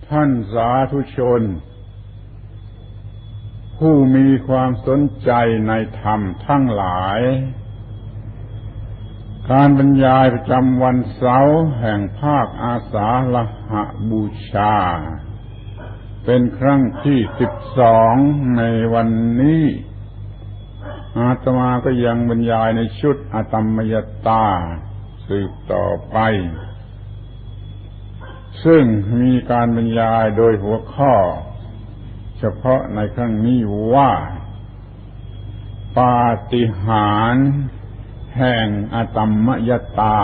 ท่านสาธุชนผู้มีความสนใจในธรรมทั้งหลายการบรรยายประจำวันเสาร์แห่งภาคอาสาฬหบูชาเป็นครั้งที่12ในวันนี้อาตมาก็ยังบรรยายในชุดอตัมมยตาสืบต่อไปซึ่งมีการบรรยายโดยหัวข้อเฉพาะในครั้งนี้ว่าปาฏิหาริย์แห่งอตัมมยตา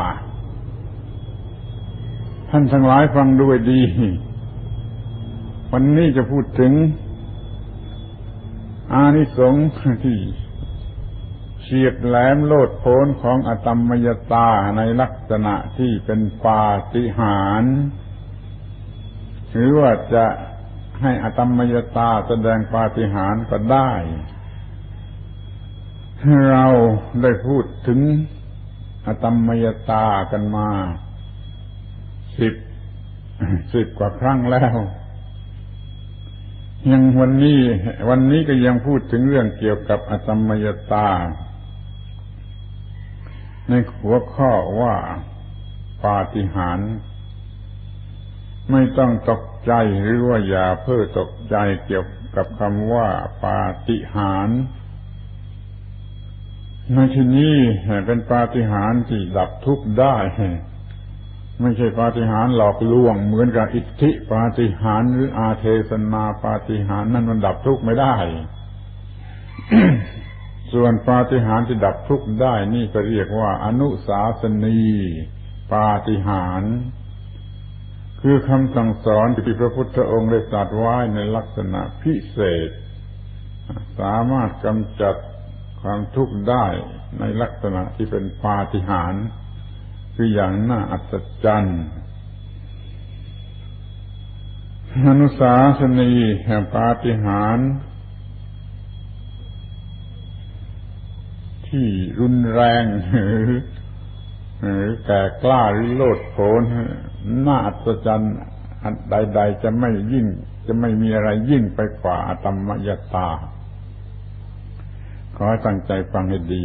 ท่านทั้งหลายฟังด้วยดีวันนี้จะพูดถึงอานิสงส์ที่เฉียบแหลมโลดโผนของอตัมมยตาในลักษณะที่เป็นปาฏิหาริย์หรือว่าจะให้อตัมมยตาแสดงปาฏิหาริย์ก็ได้เราได้พูดถึงอตัมมยตากันมาสิบกว่าครั้งแล้วยังวันนี้ก็ยังพูดถึงเรื่องเกี่ยวกับอตัมมยตาในหัวข้อว่าปาฏิหาริย์ไม่ต้องตกใจหรือว่าอย่าเพ้อตกใจเกี่ยวกับคำว่าปาฏิหาริย์ในที่นี้เป็นปาฏิหาริย์ที่ดับทุกข์ได้ไม่ใช่ปาฏิหาริย์หลอกลวงเหมือนกับอิทธิปาฏิหาริย์หรืออาเทศนาปาฏิหาริย์นั่นมันดับทุกข์ไม่ได้ ส่วนปาฏิหาริย์ที่ดับทุกข์ได้นี่ก็เรียกว่าอนุสาสนีปาฏิหาริย์คือคำสั่งสอนที่พระพุทธองค์ได้ตรัสไว้ในลักษณะพิเศษสามารถกำจัดความทุกข์ได้ในลักษณะที่เป็นปาฏิหาริย์คืออย่างน่าอัศจรรย์อนุสาสนีแห่งปาฏิหาริย์ที่รุนแรงหรือแก่กล้าหรือโลดโผนน่าอัศจรรย์อันใดๆจะไม่มีอะไรยิ่งไปกว่าอตัมมยตาขอให้ตั้งใจฟังให้ดี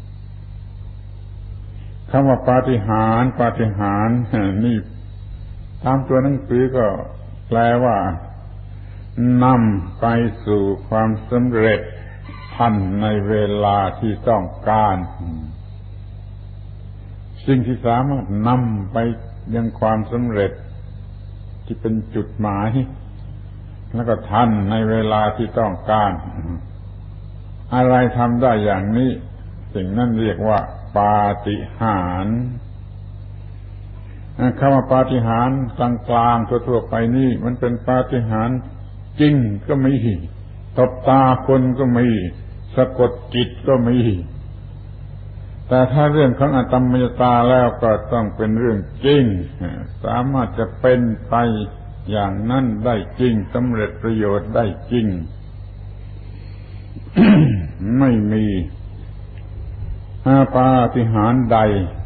คำว่าปาฏิหาริย์นี่ตามตัวหนังสือก็แปลว่านำไปสู่ความสำเร็จทันในเวลาที่ต้องการสิ่งที่สามารถนำไปยังความสำเร็จที่เป็นจุดหมายแล้วก็ทันในเวลาที่ต้องการอะไรทำได้อย่างนี้สิ่งนั้นเรียกว่าปาฏิหาริย์คำว่าปาฏิหาริย์กลางๆทั่วๆไปนี่มันเป็นปาฏิหาริย์จริงก็มีตบตาคนก็มีสะกดจิตก็มีแต่ถ้าเรื่องของอตัมมยตาแล้วก็ต้องเป็นเรื่องจริงสามารถจะเป็นไปอย่างนั้นได้จริงสำเร็จประโยชน์ได้จริง ไม่มีปาฏิหาริย์ใด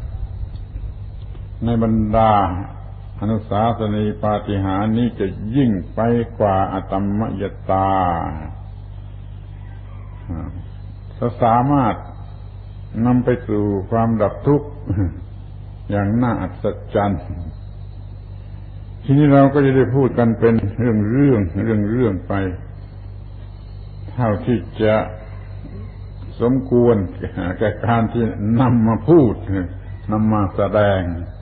ในบรรดาอนุสาสนีปาฏิหาริย์นี้จะยิ่งไปกว่าอตัมมยตาสามารถนำไปสู่ความดับทุกข์อย่างน่าอัศจรรย์ทีนี้เราก็จะได้พูดกันเป็นเรื่องไปเท่าที่จะสมควรแก่การที่นำมาพูดนำมาแสดง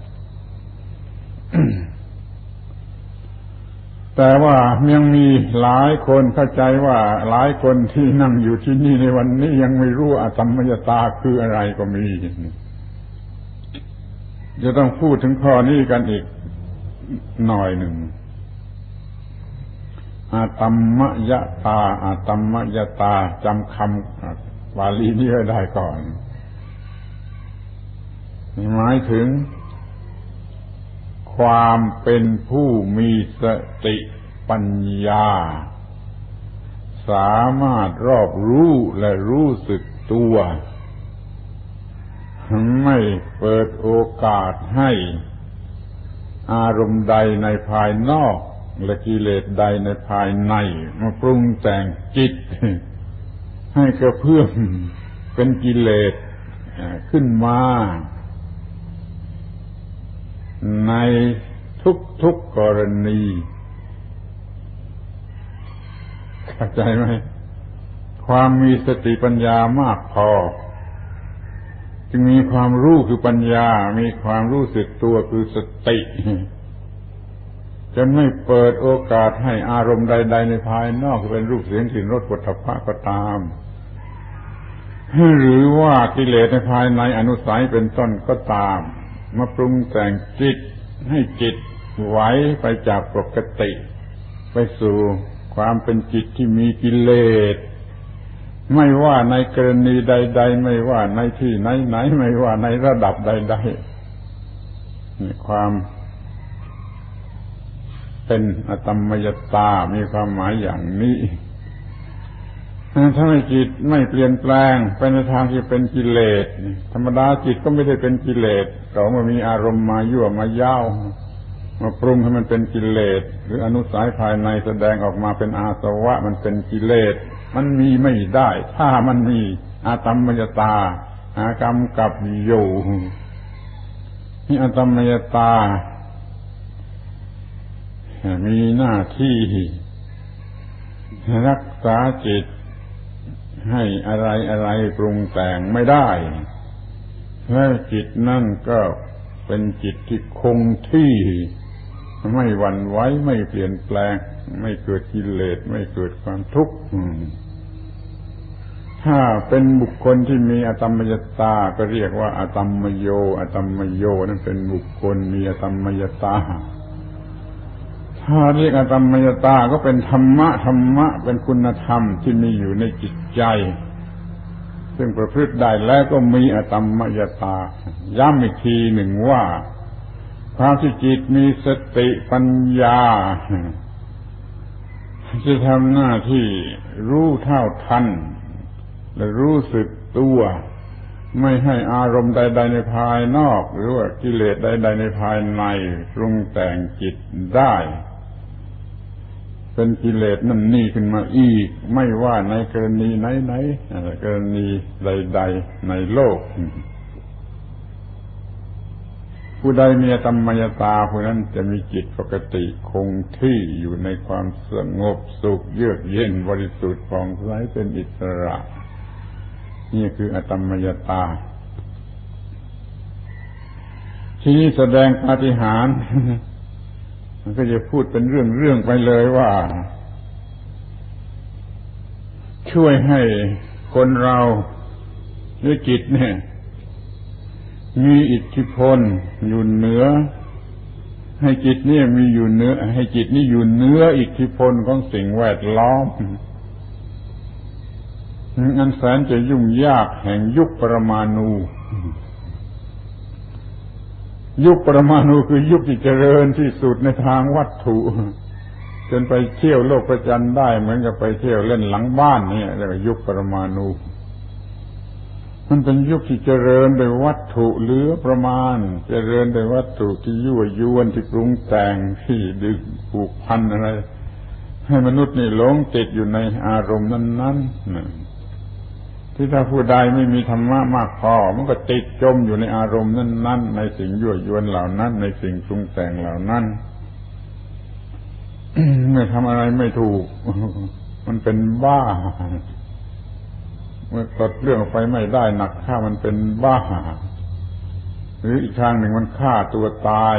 แต่ว่ายังมีหลายคนเข้าใจว่าหลายคนที่นั่งอยู่ที่นี่ในวันนี้ยังไม่รู้อตัมมยตาคืออะไรก็มีจะต้องพูดถึงข้อนี้กันอีกหน่อยหนึ่งอตัมมยตาจำคำบาลีนี้ไว้ได้ก่อนหมายถึงความเป็นผู้มีสติปัญญาสามารถรอบรู้และรู้สึกตัวไม่เปิดโอกาสให้อารมณ์ใดในภายนอกและกิเลสใดในภายในมาปรุงแต่งจิตให้กระเพื่อมเป็นกิเลสขึ้นมาในทุกกรณีเข้าใจไหมความมีสติปัญญามากพอจึงมีความรู้คือปัญญามีความรู้สึกตัวคือสติจนไม่เปิดโอกาสให้อารมณ์ใดๆในภายนอกเป็นรูปเสียงกลิ่นรสโผฏฐัพพะก็ตามหรือว่ากิเลสในภายในอนุสัยเป็นต้นก็ตามมาปรุงแต่งจิตให้จิตไหวไปจากปกติไปสู่ความเป็นจิตที่มีกิเลสไม่ว่าในกรณีใดๆไม่ว่าในที่ไหนๆไม่ว่าในระดับใดๆความเป็นอตมยตามีความหมายอย่างนี้ถ้าไม่จิตไม่เปลี่ยนแปลงไปในทางที่เป็นกิเลสธรรมดาจิตก็ไม่ได้เป็นกิเลสเราเมื่อมีอารมณ์มายั่วมาย้าวมาปรุงให้มันเป็นกิเลสหรืออนุสัยภายในแสดงออกมาเป็นอาสวะมันเป็นกิเลสมันมีไม่ได้ถ้ามันมีอาตมยตากำกับอยู่นี่อาตมยตามีหน้าที่รักษาจิตให้อะไรปรุงแต่งไม่ได้และจิตนั่นก็เป็นจิตที่คงที่ไม่หวั่นไหวไม่เปลี่ยนแปลงไม่เกิดกิเลสไม่เกิดความทุกข์ถ้าเป็นบุคคลที่มีอตมยตาก็เรียกว่าอตมโยอตมโยนั่นเป็นบุคคลมีอตมยตาถ้าเรียกอตมยตาก็เป็นธรรมะเป็นคุณธรรมที่มีอยู่ในจิตใจซึ่งประพฤติได้แล้วก็มีอตมยตาย้ำอีกทีหนึ่งว่าความที่จิตมีสติปัญญาจะทำหน้าที่รู้เท่าทันและรู้สึกตัวไม่ให้อารมณ์ใดๆในภายนอกหรือว่ากิเลสใดๆในภายในปรุงแต่งจิตได้เป็นกิเลสนั่นนี่ขึ้นมาอีกไม่ว่าในกรณีไหนๆกรณีใดๆในโลกผู้ใดมีธรรมยตาผู้นั้นจะมีจิตปกติคงที่อยู่ในความสงบสุขเยือกเย็นบริสุทธิ์ผ่องใสเป็นอิสระนี่คืออตมยตาทีนี้แสดงปาฏิหาริย์มันก็จะพูดเป็นเรื่องไปเลยว่าช่วยให้คนเราด้วยจิตเนี่ยมีอิทธิพลอยู่เหนือให้จิตนี่มีอยู่เหนือให้จิตนี่อยู่เหนืออิทธิพลของสิ่งแวดล้อมอันแสนจะยุ่งยากแห่งยุคปรมาณูยุคปรมาณูคือยุคที่เจริญที่สุดในทางวัตถุจนไปเที่ยวโลกประจันได้เหมือนกับไปเที่ยวเล่นหลังบ้านนี่เรียกว่ายุคปรมาณูมันเป็นยุคที่เจริญโดยวัตถุเหลือประมาณเจริญโดยวัตถุที่ยั่วยวนที่ปรุงแต่งที่ดึงผูกพันอะไรให้มนุษย์นี่หลงติดอยู่ในอารมณ์นั้นๆที่ถ้าผู้ใดไม่มีธรรมะมากพอมันก็ติดจมอยู่ในอารมณ์นั้นๆในสิ่งยั่วยวนเหล่านั้นในสิ่งปรุงแต่งเหล่านั้นเมื่อทำอะไรไม่ถูกมันเป็นบ้าเมื่อตัดเรื่องออกไปไม่ได้หนักฆ่ามันเป็นบ้าหรืออีกทางหนึ่งมันฆ่าตัวตาย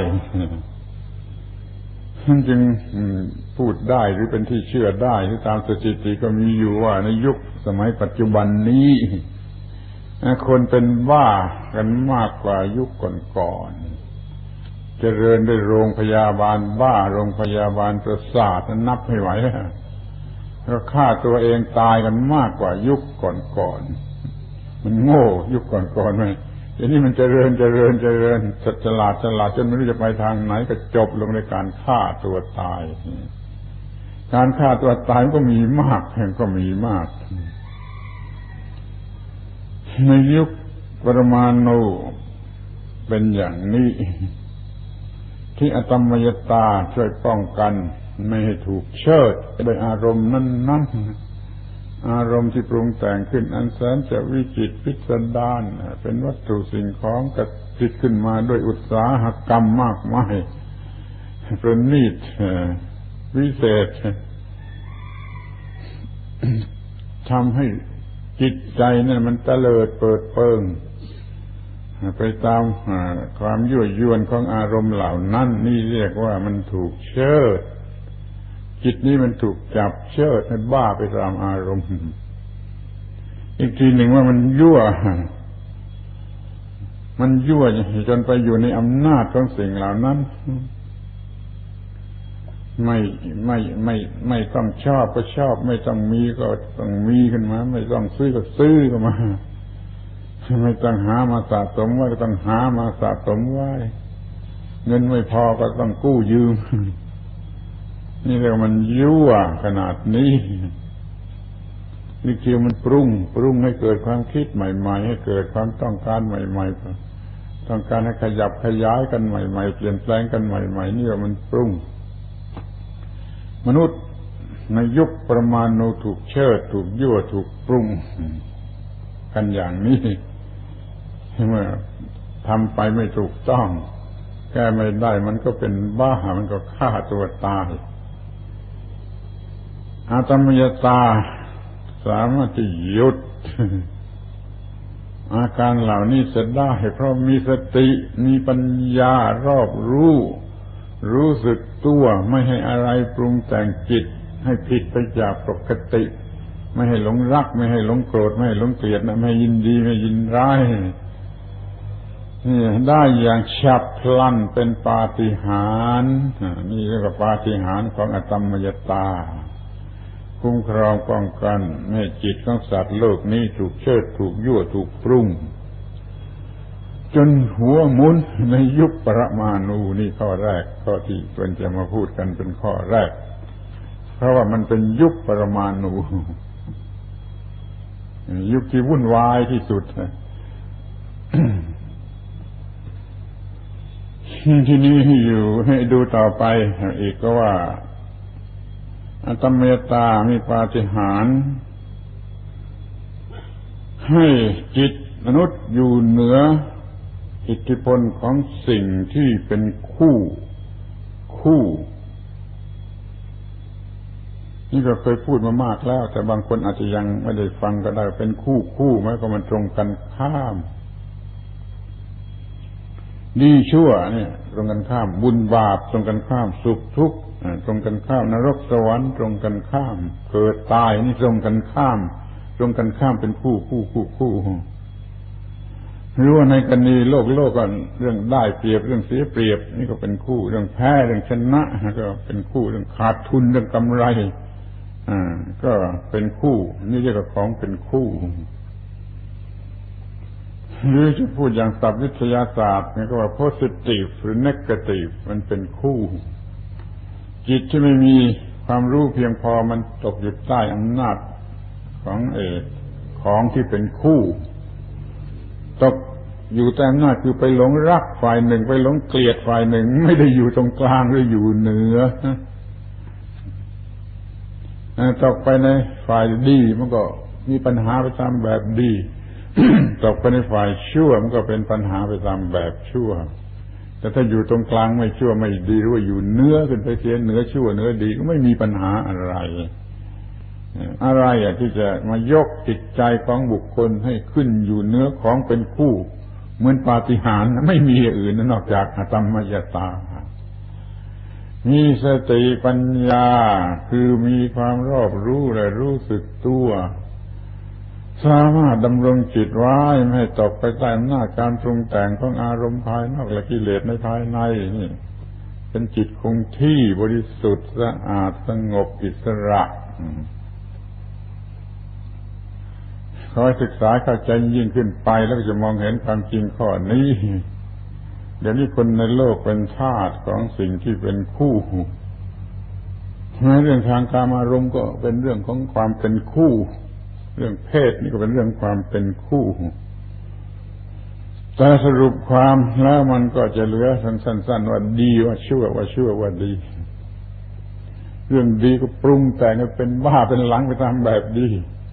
มันจึงพูดได้หรือเป็นที่เชื่อได้ที่ตามสถิติก็มีอยู่ว่าในยุคสมัยปัจจุบันนี้คนเป็นบ้ากันมากกว่ายุคก่อนๆเจริญด้วยโรงพยาบาลบ้าโรงพยาบาลประสาทนับไม่ไหวแล้วฆ่าตัวเองตายกันมากกว่ายุคก่อนๆมันโง่ยุคก่อนๆไหมทีนี้มันเจริญฉลาดจนไม่รู้จะไปทางไหนก็จบลงในการฆ่าตัวตายการฆ่าตัวตายก็มีมากก็มีมากในยุคปรมาณูเป็นอย่างนี้ที่อตมยตาช่วยป้องกันไม่ให้ถูกเชิดโดยอารมณ์นั้นๆอารมณ์ที่ปรุงแต่งขึ้นอันแสนจะวิจิตรพิสดารเป็นวัตถุสิ่งของกระติดขึ้นมาด้วยอุตสาหกรรมมากมายประณีตวิเศษทำให้จิตใจนั่นมันเตลิดเปิดเปิงไปตามความยั่วยวนของอารมณ์เหล่านั้นนี่เรียกว่ามันถูกเชิดจิตนี้มันถูกจับเชิดให้บ้าไปตามอารมณ์อีกทีหนึ่งว่ามันยั่วจนไปอยู่ในอำนาจของสิ่งเหล่านั้นไม่ต้องชอบก็ชอบไม่ต้องมีก็ต้องมีขึ้นมาไม่ต้องซื้อก็ซื้อเข้ามาไม่ต้องหามาสะสมไว้ก็ต้องหามาสะสมไว้เงินไม่พอก็ต้องกู้ยืมนี่เรียกว่ามันยั่วขนาดนี้นี่คือมันปรุงให้เกิดความคิดใหม่ๆให้เกิดความต้องการใหม่ๆต้องการให้ขยับขยายกันใหม่ๆเปลี่ยนแปลงกันใหม่ๆนี่ว่ามันปรุงมนุษย์ในยุคปรมาณูถูกเชิดถูกยั่วถูกปรุงกันอย่างนี้เมื่อทำไปไม่ถูกต้องแก้ไม่ได้มันก็เป็นบ้ามันก็ฆ่าตัวตายอาตมยตาสามารถที่หยุดอาการเหล่านี้จะได้เพราะมีสติมีปัญญารอบรู้สึกตัวไม่ให้อะไรปรุงแต่งจิตให้ผิดไปจากปกติไม่ให้หลงรักไม่ให้หลงโกรธไม่ให้หลงเกลียดไม่ให้ยินดีไม่ยินร้ายนี่ได้อย่างฉับพลันเป็นปาฏิหาริย์นี่เรียกว่าปาฏิหาริย์ของอตมยตาคุ้มครองป้องกันไม่ให้จิตของสัตว์โลกนี้ถูกเชิดถูกยั่วถูกปรุงจนหัวหมุนในยุคปรมาณูนี่ข้อแรกข้อที่ควรจะมาพูดกันเป็นข้อแรกเพราะว่ามันเป็นยุคปรมาณูยุคที่วุ่นวายที่สุดที่นี้อยู่ให้ดูต่อไปอีกก็ว่าอาตมยตามีปาฏิหาริย์ให้จิตมนุษย์อยู่เหนืออิทธิพลของสิ่งที่เป็นคู่นี่ก็เคยพูดมามากแล้วแต่บางคนอาจจะยังไม่ได้ฟังก็ได้เป็นคู่หมายความมันตรงกันข้ามดีชั่วเนี่ยตรงกันข้ามบุญบาปตรงกันข้ามสุขทุกข์ตรงกันข้ามนรกสวรรค์ตรงกันข้ามเกิดตายนี่ตรงกันข้ามเป็นคู่หรือว่าในกรณีโลกก็เรื่องได้เปรียบเรื่องเสียเปรียบนี่ก็เป็นคู่เรื่องแพ้เรื่องชนะก็เป็นคู่เรื่องขาดทุนเรื่องกำไรก็เป็นคู่นี่เรียกว่าของเป็นคู่หรือจะพูดอย่างศัพท์วิทยาศาสตร์นี่ก็ว่า positive หรือ negative มันเป็นคู่จิตที่ไม่มีความรู้เพียงพอมันตกอยู่ใต้อำนาจของที่เป็นคู่ตกอยู่ใต้อำนาจคือไปหลงรักฝ่ายหนึ่งไปหลงเกลียดฝ่ายหนึ่งไม่ได้อยู่ตรงกลางหรืออยู่เหนือตกไปในฝ่ายดีมันก็มีปัญหาไปตามแบบดี ตกไปในฝ่ายชั่วมันก็เป็นปัญหาไปตามแบบชั่วแต่ถ้าอยู่ตรงกลางไม่ชั่วไม่ดีหรือว่าอยู่เนื้อขึ้นไปเสียเหนือชั่วเหนือดีก็ไม่มีปัญหาอะไรที่จะมายกจิตใจของบุคคลให้ขึ้นอยู่เหนือของเป็นคู่เหมือนปาฏิหาริย์ไม่มีอื่นนอกจากอตมยตามีสติปัญญาคือมีความรอบรู้และรู้สึกตัวสามารถดำรงจิตไว้ไม่ให้ตกไปใต้อำนาจการปรุงแต่งของอารมณ์ภายนอกและกิเลสในภายในนี่เป็นจิตคงที่บริสุทธิ์สะอาดสงบอิสระขอให้ศึกษาเข้าใจยิ่งขึ้นไปแล้วจะมองเห็นความจริงข้อนี้เดี๋ยวนี้คนในโลกเป็นทาสของสิ่งที่เป็นคู่ในเรื่องทางกามารมณ์ก็เป็นเรื่องของความเป็นคู่เรื่องเพศนี่ก็เป็นเรื่องความเป็นคู่แต่สรุปความแล้วมันก็จะเหลือสั้นๆว่าดีว่าชั่วว่าดีเรื่องดีก็ปรุงแต่งให้เป็นบ้าเป็นหลังไปตามแบบดี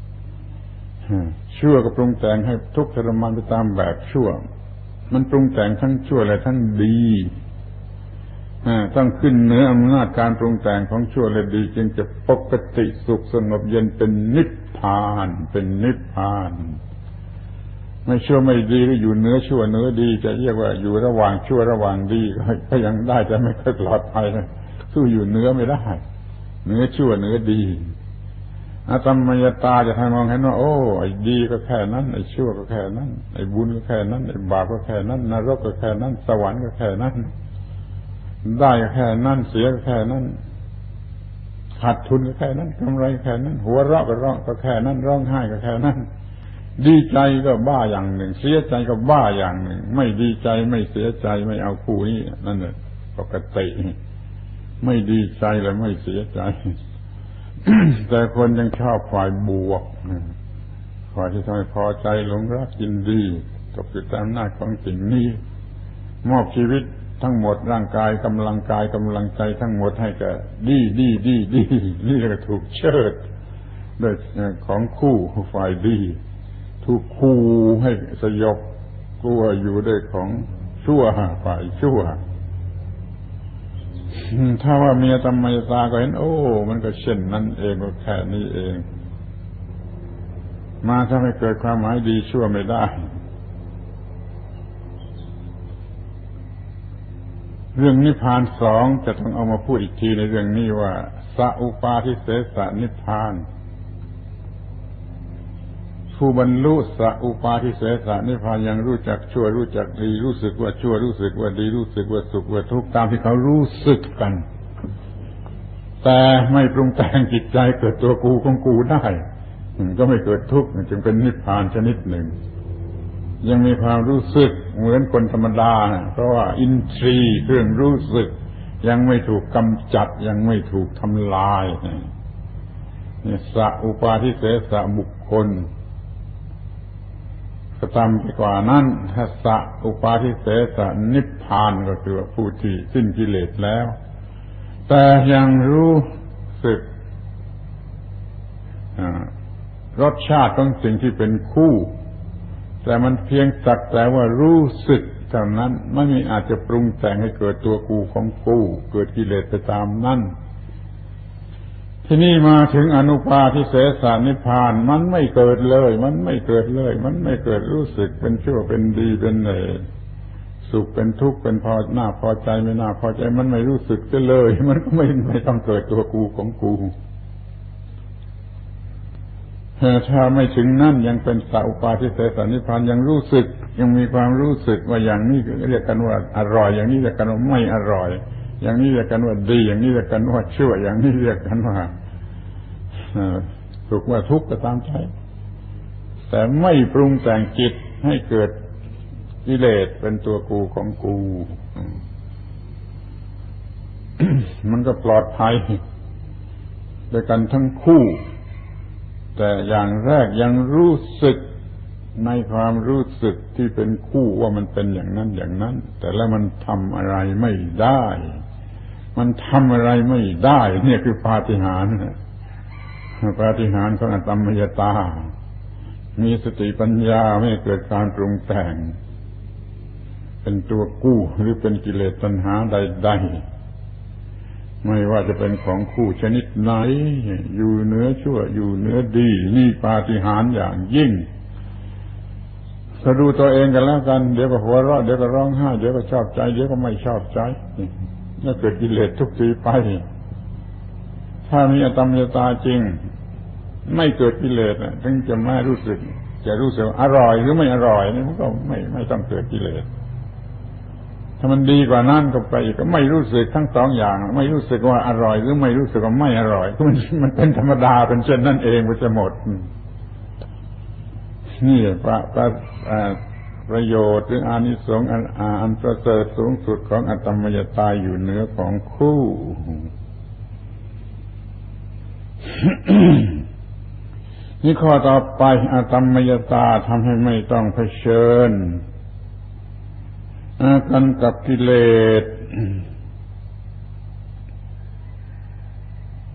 ชั่วก็ปรุงแต่งให้ทุกข์ทรมานไปตามแบบชั่วมันปรุงแต่งทั้งชั่วและทั้งดีต้องขึ้นเหนืออำนาจการปรุงแต่งของชั่วและดีจึงจะปกติสุขสงบเย็นเป็นนิพพานเป็นนิพพานไม่ชั่วไม่ดีก็อยู่เหนือชั่วเหนือดีจะเรียกว่าอยู่ระหว่างชั่วระหว่างดีก็ยังได้แต่ไม่ค่อยปลอดภัยนะสู้อยู่เหนือไม่ได้เหนือชั่วเหนือดีอาตมยตาจะให้มองเห็นว่าโอ้ไอ้ดีก็แค่นั้นไอ้ชั่วก็แค่นั้นไอ้บุญก็แค่นั้นไอ้บาปก็แค่นั้นนรกก็แค่นั้นสวรรค์ก็แค่นั้นได้ก็แค่นั้นเสียก็แค่นั้นขาดทุนก็แค่นั้นกำไรแค่นั้นหัวเราะก็แค่นั้นร้องไห้ก็แค่นั้นดีใจก็บ้าอย่างหนึ่งเสียใจก็บ้าอย่างหนึ่งไม่ดีใจไม่เสียใจไม่เอาคู่นี้นั่นแหละปกติไม่ดีใจและไม่เสียใจ แต่คนยังชอบฝ่ายบวกฝ่ายที่ทำให้พอใจหลงรักยินดีตกอยู่ตามอำนาจของสิ่งนี้มอบชีวิตทั้งหมดร่างกายกำลังใจทั้งหมดให้แก่ดีนี่ก็ถูกเชิดด้วยของคู่ฝ่ายดีถูกขู่ให้สยบกลัวอยู่ด้วยของชั่วฝ่ายชั่วถ้าว่ามีธรรมยตาก็เห็นโอ้มันก็เช่นนั้นเองก็แค่นี้เองมาถ้าไม่เกิดความหมายดีชั่วไม่ได้เรื่องนิพพานสองจะต้องเอามาพูดอีกทีในเรื่องนี้ว่าสัพปาทิเสสนิพพานผู้บรรลุสัพปาทิเสสนิพพานยังรู้จักชั่วรู้จักดีรู้สึกว่าชั่วรู้สึกว่าดีรู้สึกว่าสุขว่าทุกข์ตามที่เขารู้สึกกันแต่ไม่ปรุงแต่งจิตใจเกิดตัวกูของกูได้ก็ไม่เกิดทุกข์จึงเป็นนิพพานชนิดหนึ่งยังมีความรู้สึกเหมือนคนธรรมดาเพราะว่าอินทรีย์เครื่องรู้สึกยังไม่ถูกกำจัดยังไม่ถูกทำลายนี่สัพปาทิเสสบุคคลก็ตามไปกว่านั้นถ้าสัพปาทิเสสนิพพานก็คือผู้ที่สิ้นกิเลสแล้วแต่ยังรู้สึกรสชาติของสิ่งที่เป็นคู่แต่มันเพียงสักแต่ว่ารู้สึกเท่านั้นไม่มีอาจจะปรุงแต่งให้เกิดตัวกูของกูเกิดกิเลสไปตามนั้นที่นี่มาถึงอนุปาทิเสสนิพพานมันไม่เกิดเลยมันไม่เกิดรู้สึกเป็นชั่วเป็นดีเป็นสุขเป็นทุกข์เป็นพอหน้าพอใจไม่น่าพอใจมันไม่รู้สึกเลยมันก็ไม่ต้องเกิดตัวกูของกูถ้าไม่ถึงนั่นยังเป็นสัพปาทิเสสนิพพานยังรู้สึกยังมีความรู้สึกว่าอย่างนี้เรียกกันว่าอร่อยอย่างนี้เรียกกันว่าไม่อร่อยอย่างนี้เรียกกันว่าดีอย่างนี้เรียกกันว่าชั่วอย่างนี้เรียกกันว่าสุขว่าทุกข์ก็ตามใจแต่ไม่ปรุงแต่งจิตให้เกิดกิเลสเป็นตัวกูของกูมันก็ปลอดภัยด้วยกันทั้งคู่แต่อย่างแรกยังรู้สึกในความรู้สึกที่เป็นคู่ว่ามันเป็นอย่างนั้นอย่างนั้นแต่แล้วมันทำอะไรไม่ได้เนี่ยคือปาฏิหาริย์ของอตมยตามีสติปัญญาไม่เกิดการปรุงแต่งเป็นตัวกู้หรือเป็นกิเลสตัณหาใดๆไม่ว่าจะเป็นของคู่ชนิดไหนอยู่เหนือชั่วอยู่เหนือดีนี่ปาฏิหาริย์อย่างยิ่งก็ดูตัวเองกันแล้วกันเดี๋ยวก็หัวเราะเดี๋ยวก็ร้องไห้เดี๋ยวก็ชอบใจเดี๋ยวก็ไม่ชอบใจนี่เกิดกิเลสทุกทีไปถ้ามีอตมยตาจริงไม่เกิดกิเลสถึงจะไม่รู้สึกจะรู้สึกอร่อยหรือไม่อร่อยนี่มันก็ไม่ต้องเกิดกิเลสถ้ามันดีกว่านั้นก็ไปก็ไม่รู้สึกทั้งสองอย่างไม่รู้สึกว่าอร่อยหรือไม่รู้สึกว่าไม่อร่อยมันเป็นธรรมดาเป็นเช่นนั้นเองมันจะหมดนี่ประโยชน์หรืออานิสงส์อันประเสริฐสูงสุดของอตมยตาอยู่เหนือของคู่ นี่ข้อต่อไปอตมยตาทำให้ไม่ต้องเผชิญกันกับกิเลส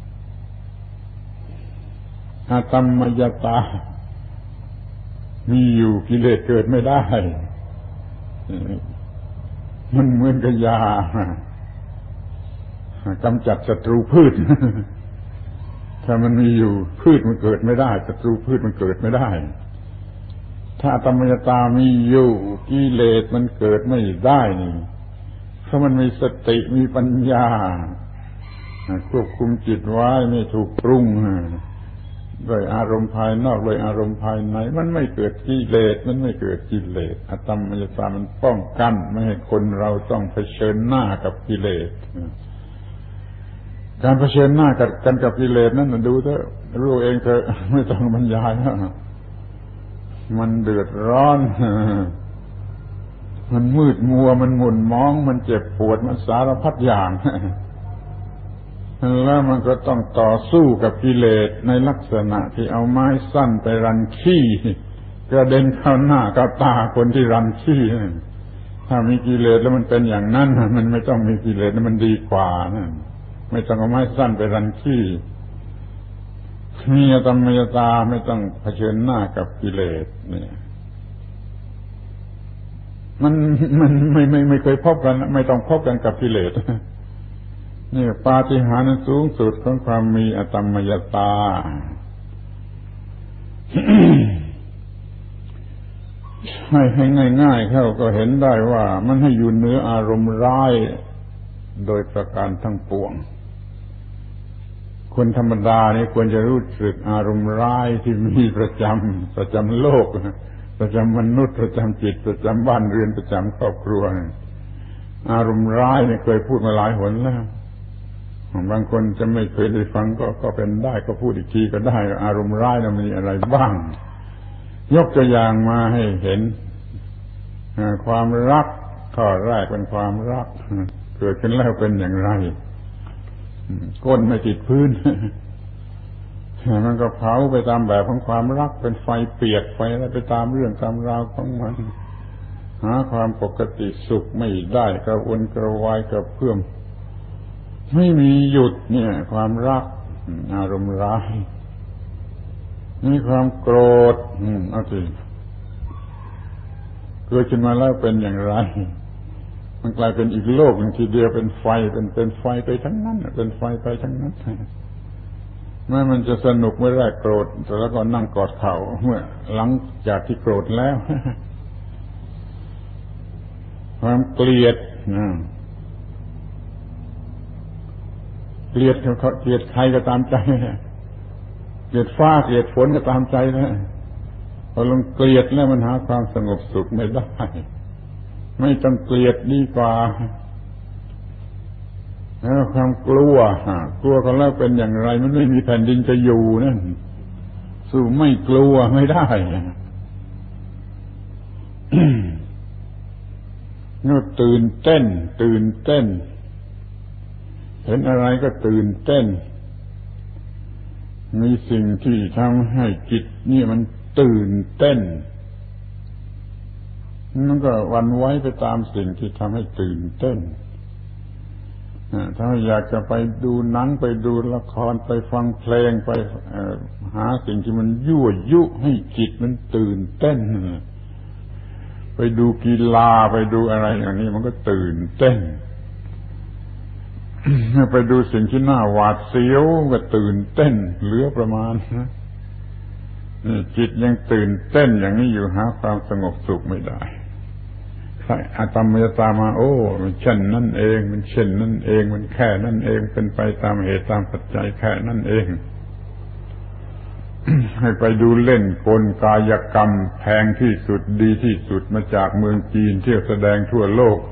อาตมมยตามีอยู่กิเลสเกิดไม่ได้มันเหมือนกับยากำจัดศัตรูพืชถ้ามันมีอยู่พืชมันเกิดไม่ได้ศัตรูพืชมันเกิดไม่ได้ถ้าอาตมมยตามีอยู่กิเลสมันเกิดไม่ได้นี่เพราะมันมีสติมีปัญญาควบคุมจิตไว้ไม่ถูกปรุงด้วยอารมณ์ภายนอกด้วยอารมณ์ภายในมันไม่เกิดกิเลสมันไม่เกิดกิเลสอาตมมยตามันป้องกันไม่ให้คนเราต้องเผชิญหน้ากับกิเลสการเผชิญหน้ากันกับกิเลสนั่นดูเถอะรู้เองเถอะไม่ต้องบรรยายแล้วมันเดือดร้อนมันมืดมัวมันหม่นมองมันเจ็บปวดมันสารพัดอย่างแล้วมันก็ต้องต่อสู้กับกิเลสในลักษณะที่เอาไม้สั้นไปรันขี้กระเด็นเข้าหน้ากับตาคนที่รันขี้ถ้ามีกิเลสแล้วมันเป็นอย่างนั้นมันไม่ต้องมีกิเลสแล้วมันดีกว่านะไม่ต้องเอาไม้สั้นไปรันขี้มีอาตมมยตาไม่ต้องเผชิญหน้ากับกิเลสเนี่ยมันไม่เคยพบกันไม่ต้องพบกันกับกิเลสนี่ปาฏิหาริย์สูงสุดของความมีอาตมมยตา ให้ง่ายๆเข้าก็เห็นได้ว่ามันให้อยู่เหนืออารมณ์ร้ายโดยประการทั้งปวงคนธรรมดานี่ควรจะรู้สึกอารมณ์ร้ายที่มีประจำโลกประจำมนุษย์ประจำจิตประจำบ้านเรือนประจำครอบครัวอารมณ์ร้ายนี่เคยพูดมาหลายหนแล้วบางคนจะไม่เคยได้ฟังก็เป็นได้ก็พูดอีกทีก็ได้อารมณ์ร้ายมีอะไรบ้างยกตัวอย่างมาให้เห็นความรักข้อแรกเป็นความรักเกิดขึ้นแล้วเป็นอย่างไรก้นไม่ติดพื้นมันก็เผาไปตามแบบของความรักเป็นไฟเปียกไฟอะไรไปตามเรื่องตามราวของมันหาความปกติสุขไม่ได้กระวนกระวายกระเพื่อมไม่มีหยุดเนี่ยความรักอารมณ์ร้ายมีความโกรธเอาสิเกิดขึ้นมาแล้วเป็นอย่างไรมันกลายเป็นอีกโลกหนึ่งทีเดียวเป็นไฟเป็นไฟไปทั้งนั้นเป็นไฟไปทั้งนั้นแม้มันจะสนุกเมื่อแรกโกรธแต่แล้วก็นั่งกอดเข่าเมื่อหลังจากที่โกรธแล้วความเกลียดเกลียดใครก็ตามใจเกลียดฟ้าเกลียดฝนก็ตามใจนะพอลงเกลียดแล้วมันหาความสงบสุขไม่ได้ไม่ต้องเกลียดดีกว่าแล้วความกลัวกันแล้วเป็นอย่างไรมันไม่มีแผ่นดินจะอยู่นั่นสู้ไม่กลัวไม่ได้นู่นตื่นเต้นเห็นอะไรก็ตื่นเต้นมีสิ่งที่ทำให้จิตนี่มันตื่นเต้นมันก็หวั่นไหวไปตามสิ่งที่ทำให้ตื่นเต้นถ้าอยากจะไปดูหนังไปดูละครไปฟังเพลงไปหาสิ่งที่มันยั่วยุให้จิตมันตื่นเต้นไปดูกีฬาไปดูอะไรอย่างนี้มันก็ตื่นเต้นไปดูสิ่งที่น่าหวาดเสียวก็ตื่นเต้นเหลือประมาณจิตยังตื่นเต้นอย่างนี้อยู่หาความสงบสุขไม่ได้อาตมมยตามาโอ้มันเช่นนั่นเองมันเช่นนั่นเองมันแค่นั่นเองเป็นไปตามเหตุตามปัจจัยแค่นั่นเอง ให้ไปดูเล่นกลกายกรรมแพงที่สุดดีที่สุดมาจากเมืองจีนเที่ยวแสดงทั่วโลก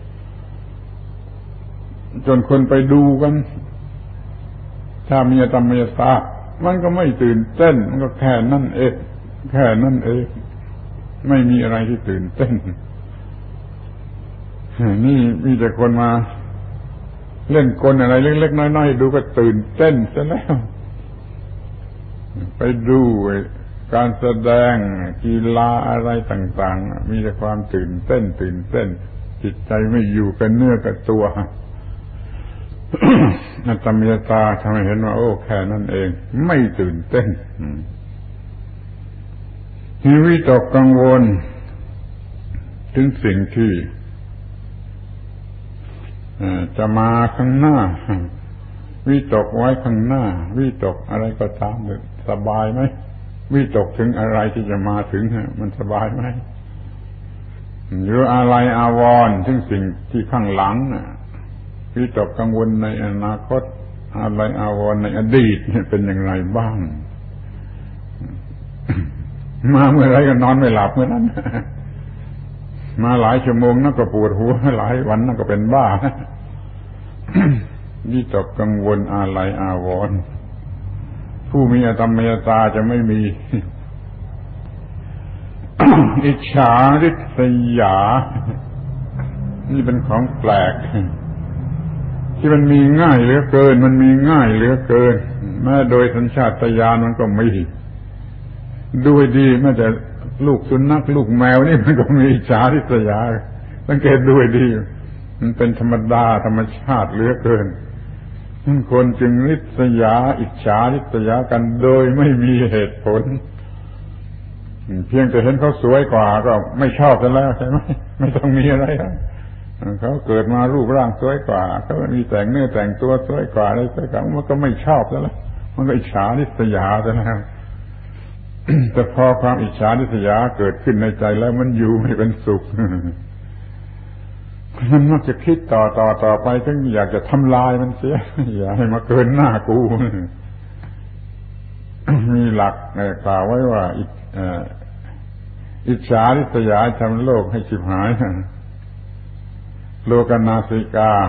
จนคนไปดูกันถ้ามีอาตมมยตามันก็ไม่ตื่นเต้นมันก็แค่นั่นเองไม่มีอะไรที่ตื่นเต้นนี่มีแต่คนมาเล่นกลอะไรเล็กๆน้อยๆดูก็ตื่นเต้นซะแล้วไปดูการแสดงกีฬาอะไรต่างๆมีแต่ความตื่นเต้นจิตใจไม่อยู่กับเนื้อกับตัวอัตตมิยตาทำให้เห็นว่าโอ้แค่นั้นเองไม่ตื่นเต้นวิตกกังวลถึงสิ่งที่จะมาข้างหน้าวิตกไว้ข้างหน้าวิตกอะไรก็ตามสบายไหมวิตกถึงอะไรที่จะมาถึงมันสบายไหมหรืออะไรอาวรณ์ถึงสิ่งที่ข้างหลังวิตกกังวลในอนาคตอะไรอาวรณ์ในอดีตเป็นอย่างไรบ้างมาเมื่อไรก็นอนไม่หลับเมื่อนั้นมาหลายชั่วโมงนั่นก็ปวดหัวหลายวันนั่นก็เป็นบ้าวิตกกังวลอะไรอาวรณ์ผู้มีอธรรมยตาจะไม่มี อิจฉาริษยานี่เป็นของแปลกที่มันมีง่ายเหลือเกินมันมีง่ายเหลือเกินแม้โดยสัญชาตญาณมันก็มีด้วยดีแม้แต่ลูกสุนัขลูกแมวนี่มันก็มีอิจฉาริษยาสังเกตด้วยดีมันเป็นธรรมดาธรรมชาติเหลือเกินคนจึงริษยาอิจฉาริษยากันโดยไม่มีเหตุผลเพียงแต่เห็นเขาสวยกว่าก็ไม่ชอบกันแล้วใช่ไหมไม่ต้องมีอะไรเขาเกิดมารูปร่างสวยกว่าเขามีแต่งเนื้อแต่งตัวสวยกว่าอะไรสวยกว่ามันก็ไม่ชอบแล้วมันก็อิจฉาริษยาแล้วแต่พอความอิจฉาริษยาเกิดขึ้นในใจแล้วมันอยู่ไม่เป็นสุขมันมักจะคิดต่อไปถึงอยากจะทำลายมันเสียอย่าให้มาเกินหน้ากูมีหลักกล่าวไว้ว่าอิจฉาริษยาทำโลกให้ฉิบหายโลกนาสิกา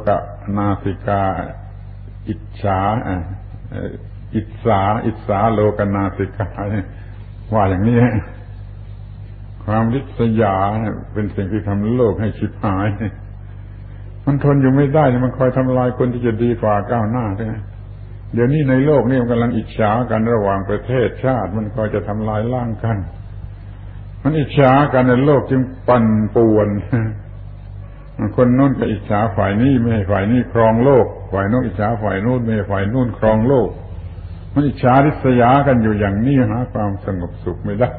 อิจฉาอิจฉาโลกนาสิกาว่าอย่างนี้ความริษยาเป็นสิ่งที่ทำโลกให้ฉิบหายมันทนอยู่ไม่ได้มันคอยทำลายคนที่จะดีกว่าก้าวหน้าใช่ไหมเดี๋ยวนี้ในโลกนี้มันกำลังอิจฉากันระหว่างประเทศชาติมันคอยจะทำลายล้างกันมันอิจฉากันในโลกจึงปั่นป่วนคนโน้นก็อิจฉาฝ่ายนี้ไม่ให้ฝ่ายนี้ครองโลกฝ่ายโน้นอิจฉาฝ่ายโน้นไม่ให้ฝ่ายโน้นครองโลกมันอิจฉาริษยากันอยู่อย่างนี้หาความสงบสุขไม่ได้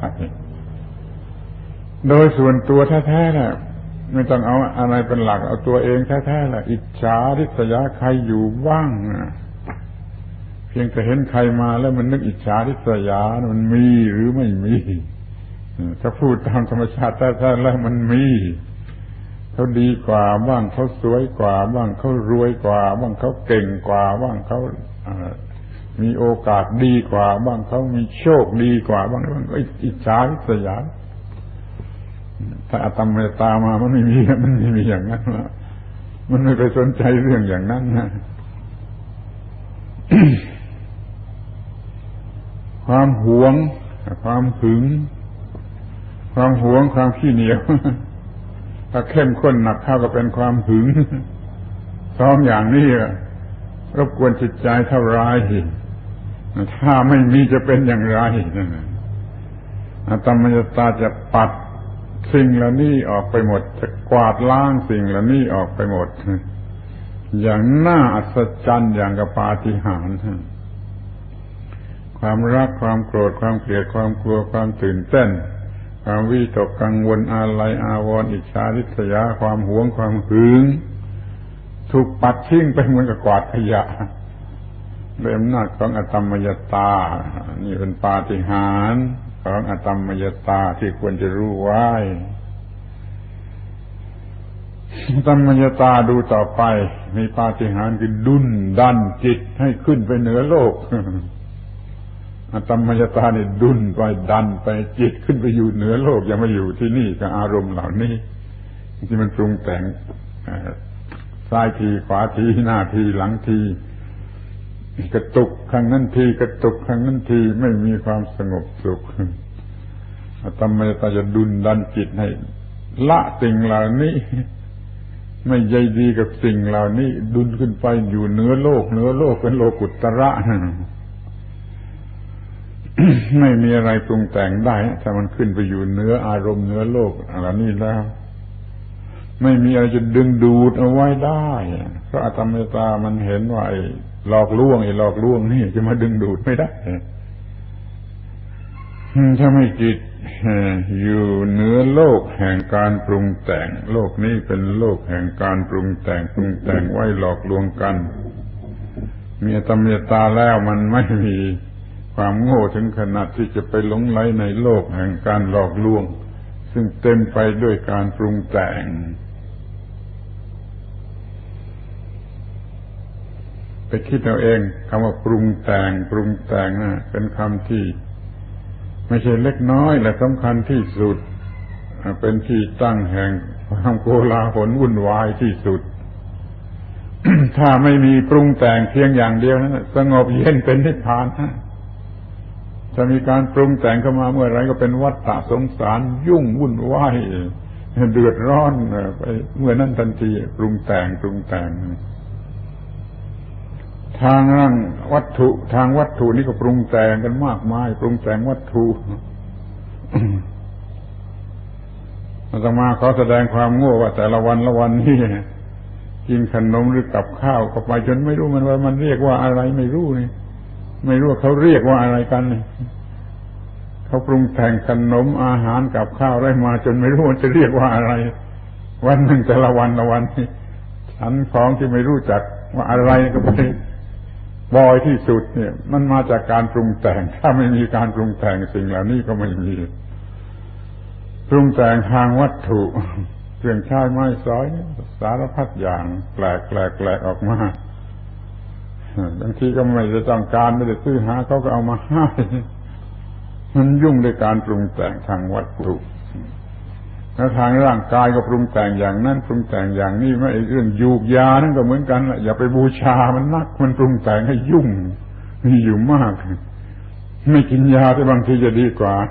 โดยส่วนตัวแท้ๆน่ะไม่ต้องเอาอะไรเป็นหลักเอาตัวเองแท้ๆน่ะอิจฉาริษยาใครอยู่บ้างเพียงแต่เห็นใครมาแล้วมันนึกอิจฉาริษยามันมีหรือไม่มีถ้าพูดตามธรรมชาติแท้ๆแล้วมันมีเขาดีกว่าบ้างเขาสวยกว่าบ้างเขารวยกว่าบ้างเขาเก่งกว่าบ้างเขามีโอกาสดีกว่าบ้างเขามีโชคดีกว่าบ้างอิจฉาริษยาถ้าอธรรมยตามามันไม่มีอย่างนั้นละมันไม่ไปสนใจเรื่องอย่างนั้นนะ ความหวงความหึงความหวงความขี้เหนียวถ้าเข้มข้นหนักเข้าก็เป็นความหึงสองอย่างนี้รบกวนจิตใจเท่าไรถ้าไม่มีจะเป็นอย่างไรอธรรมยตาจะปัดสิ่งเหล่านี้ออกไปหมดจะกวาดล้างสิ่งเหล่านี้ออกไปหมดอย่างน่าอัศจรรย์อย่างกับปาฏิหาริย์ความรักความโกรธความเกลียดความกลัวความตื่นเต้นความวิตกกังวลอาลัยอาวรณ์อิจฉาริษยาความหวงความหึงถูกปัดทิ้งไปเหมือนกับกวาดขยะด้วยอำนาจของอธรรมยตานี่เป็นปาฏิหาริย์ของอธรรมยตาที่ควรจะรู้ไว้อธรรมยตาดูต่อไปมีปาฏิหาริย์คือดุลดันจิตให้ขึ้นไปเหนือโลกอธรรมยตาเนี่ยดุลไปดันไปจิตขึ้นไปอยู่เหนือโลกอย่ามาอยู่ที่นี่กับอารมณ์เหล่านี้ที่มันปรุงแต่งซ้ายทีขวาทีหน้าทีหลังทีกระตุกครั้งนั้นทีกระตุกครั้งนั้นทีไม่มีความสงบสุขอธรรมยตาจะดุลดันจิตให้ละสิ่งเหล่านี้ไม่ใยดีกับสิ่งเหล่านี้ดุลขึ้นไปอยู่เหนือโลกเป็นโลกุตระไม่มีอะไรปรุงแต่งได้ถ้ามันขึ้นไปอยู่เหนืออารมณ์เหนือโลกเหล่านี้แล้วไม่มีอะไรจะดึงดูดเอาไว้ได้เพราะอธรรมยตามันเห็นว่าไอ้หลอกลวงนี่จะมาดึงดูดไม่ได้ถ้าไม่จิตอยู่เหนือโลกแห่งการปรุงแต่งโลกนี้เป็นโลกแห่งการปรุงแต่งไว้หลอกลวงกันมีอธรรมยตาแล้วมันไม่มีความโง่ถึงขนาดที่จะไปหลงไหลในโลกแห่งการหลอกลวงซึ่งเต็มไปด้วยการปรุงแต่งไปคิดเอาเองคำว่าปรุงแต่งนะเป็นคำที่ไม่ใช่เล็กน้อยและสำคัญที่สุดเป็นที่ตั้งแห่งความโกลาหลวุ่นวายที่สุด ถ้าไม่มีปรุงแต่งเพียงอย่างเดียวนั้นสงบเย็นเป็นนิพพานจะมีการปรุงแต่งเข้ามาเมื่อไรก็เป็นวัฏฏะสงสารยุ่งวุ่นวายเดือดร้อนไปเมื่อนั้นทันทีปรุงแต่งทางวัตถุนี่ก็ปรุงแต่งกันมากมายปรุงแต่งวัตถุ อาตมาเขาแสดงความโง่ว่าแต่ละวันนี่กินขนมหรือกับข้าวเข้าไปจนไม่รู้มันว่ามันเรียกว่าอะไรไม่รู้นี่ไม่รู้ว่าเขาเรียกว่าอะไรกันนี่เขาปรุงแต่งขนมอาหารกับข้าวได้มาจนไม่รู้มันจะเรียกว่าอะไรวันหนึ่งแต่ละวันนี่ฉันของที่ไม่รู้จักว่าอะไรก็ไปบ่อยที่สุดเนี่ยมันมาจากการปรุงแต่งถ้าไม่มีการปรุงแต่งสิ่งเหล่านี้ก็ไม่มีปรุงแต่งทางวัตถุเครื่องใช้ไม้สอยสารพัดอย่างแปลกออกมาบางทีก็ไม่ได้ต้องการไม่ได้ซื้อหาเขาก็เอามาให้มันยุ่งด้วยการปรุงแต่งทางวัตถุแล้วทางร่างกายก็ปรุงแต่งอย่างนั้นปรุงแต่งอย่างนี้ไม่เรื่องยูกยานั่นก็เหมือนกันอย่าไปบูชามันนักมันปรุงแต่งให้ยุ่งมีอยู่มากไม่กินยาแต่บางทีจะดีกว่า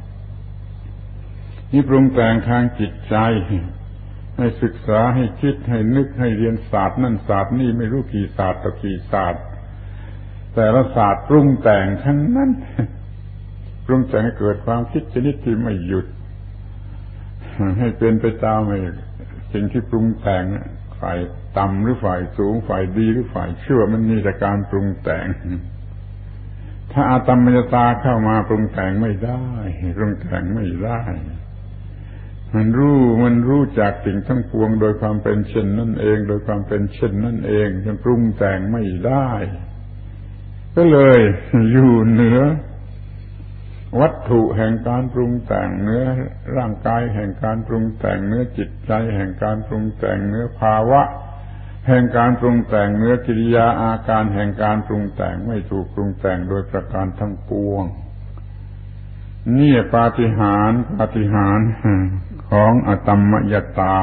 นี่ปรุงแต่งทางจิตใจให้ศึกษาให้คิดให้นึกให้เรียนศาสตร์นั่นศาสตร์นี่ไม่รู้กี่ศาสตร์ต่อกี่ศาสตร์แต่ละศาสตร์ปรุงแต่งทั้งนั้นปรุงแต่งให้เกิดความคิดชนิดที่ไม่หยุดให้เป็นไปตามสิ่งที่ปรุงแต่งฝ่ายต่ำหรือฝ่ายสูงฝ่ายดีหรือฝ่ายชั่วมันมีแต่การปรุงแต่งถ้าอาตมมยตาเข้ามาปรุงแต่งไม่ได้ปรุงแต่งไม่ได้มันรู้จากสิ่งทั้งปวงโดยความเป็นเช่นนั่นเองโดยความเป็นเช่นนั่นเองจนปรุงแต่งไม่ได้ก็เลยอยู่เหนือวัตถุแห่งการปรุงแต่งเนื้อร่างกายแห่งการปรุงแต่งเนื้อจิตใจแห่งการปรุงแต่งเนื้อภาวะแห่งการปรุงแต่งเนื้อกิริยาอาการแห่งการปรุงแต่งไม่ถูกปรุงแต่งโดยประการทั้งปวงนี่ปาฏิหาริย์ของอตมมยตา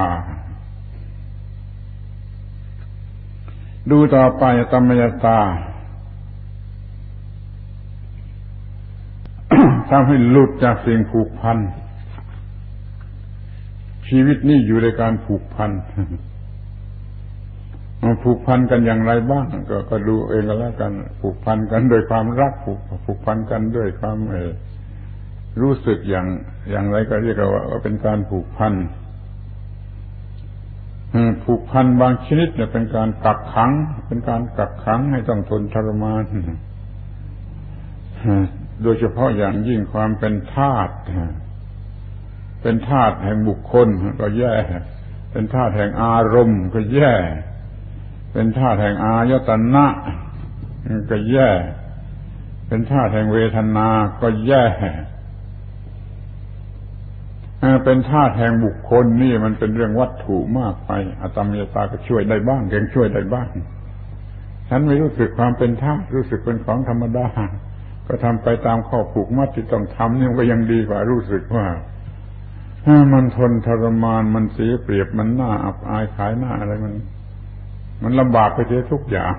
ดูต่อไปอตมมยตาทำให้หลุดจากสิ่งผูกพันชีวิตนี้อยู่ในการผูกพันผูกพันกันอย่างไรบ้างก็ดูเองก็แล้วกันผูกพันกันด้วยความรักผูกพันกันด้วยความรู้สึกอย่างไรก็เรียกว่าเป็นการผูกพันบางชนิดเนี่ยเป็นการกักขังให้ต้องทนทรมานโดยเฉพาะอย่างยิ่งความเป็นทาสแห่งบุคคลก็แย่เป็นทาสแห่งอารมณ์ก็แย่เป็นทาสแห่งอายตนะก็แย่เป็นทาสแห่งเวทนาก็แย่เป็นทาสแห่งบุคคลนี่มันเป็นเรื่องวัตถุมากไปอตมมยตาก็ช่วยได้บ้างช่วยได้บ้างฉันไม่รู้สึกความเป็นทาสรู้สึกเป็นของธรรมดาก็ทำไปตามข้อผูกมัดที่ต้องทำนี่ก็ยังดีกว่ารู้สึกว่ามันทนทรมานมันเสียเปรียบมันน่าอับอายขายหน้าอะไรมันลำบากไปเสียทุกอย่าง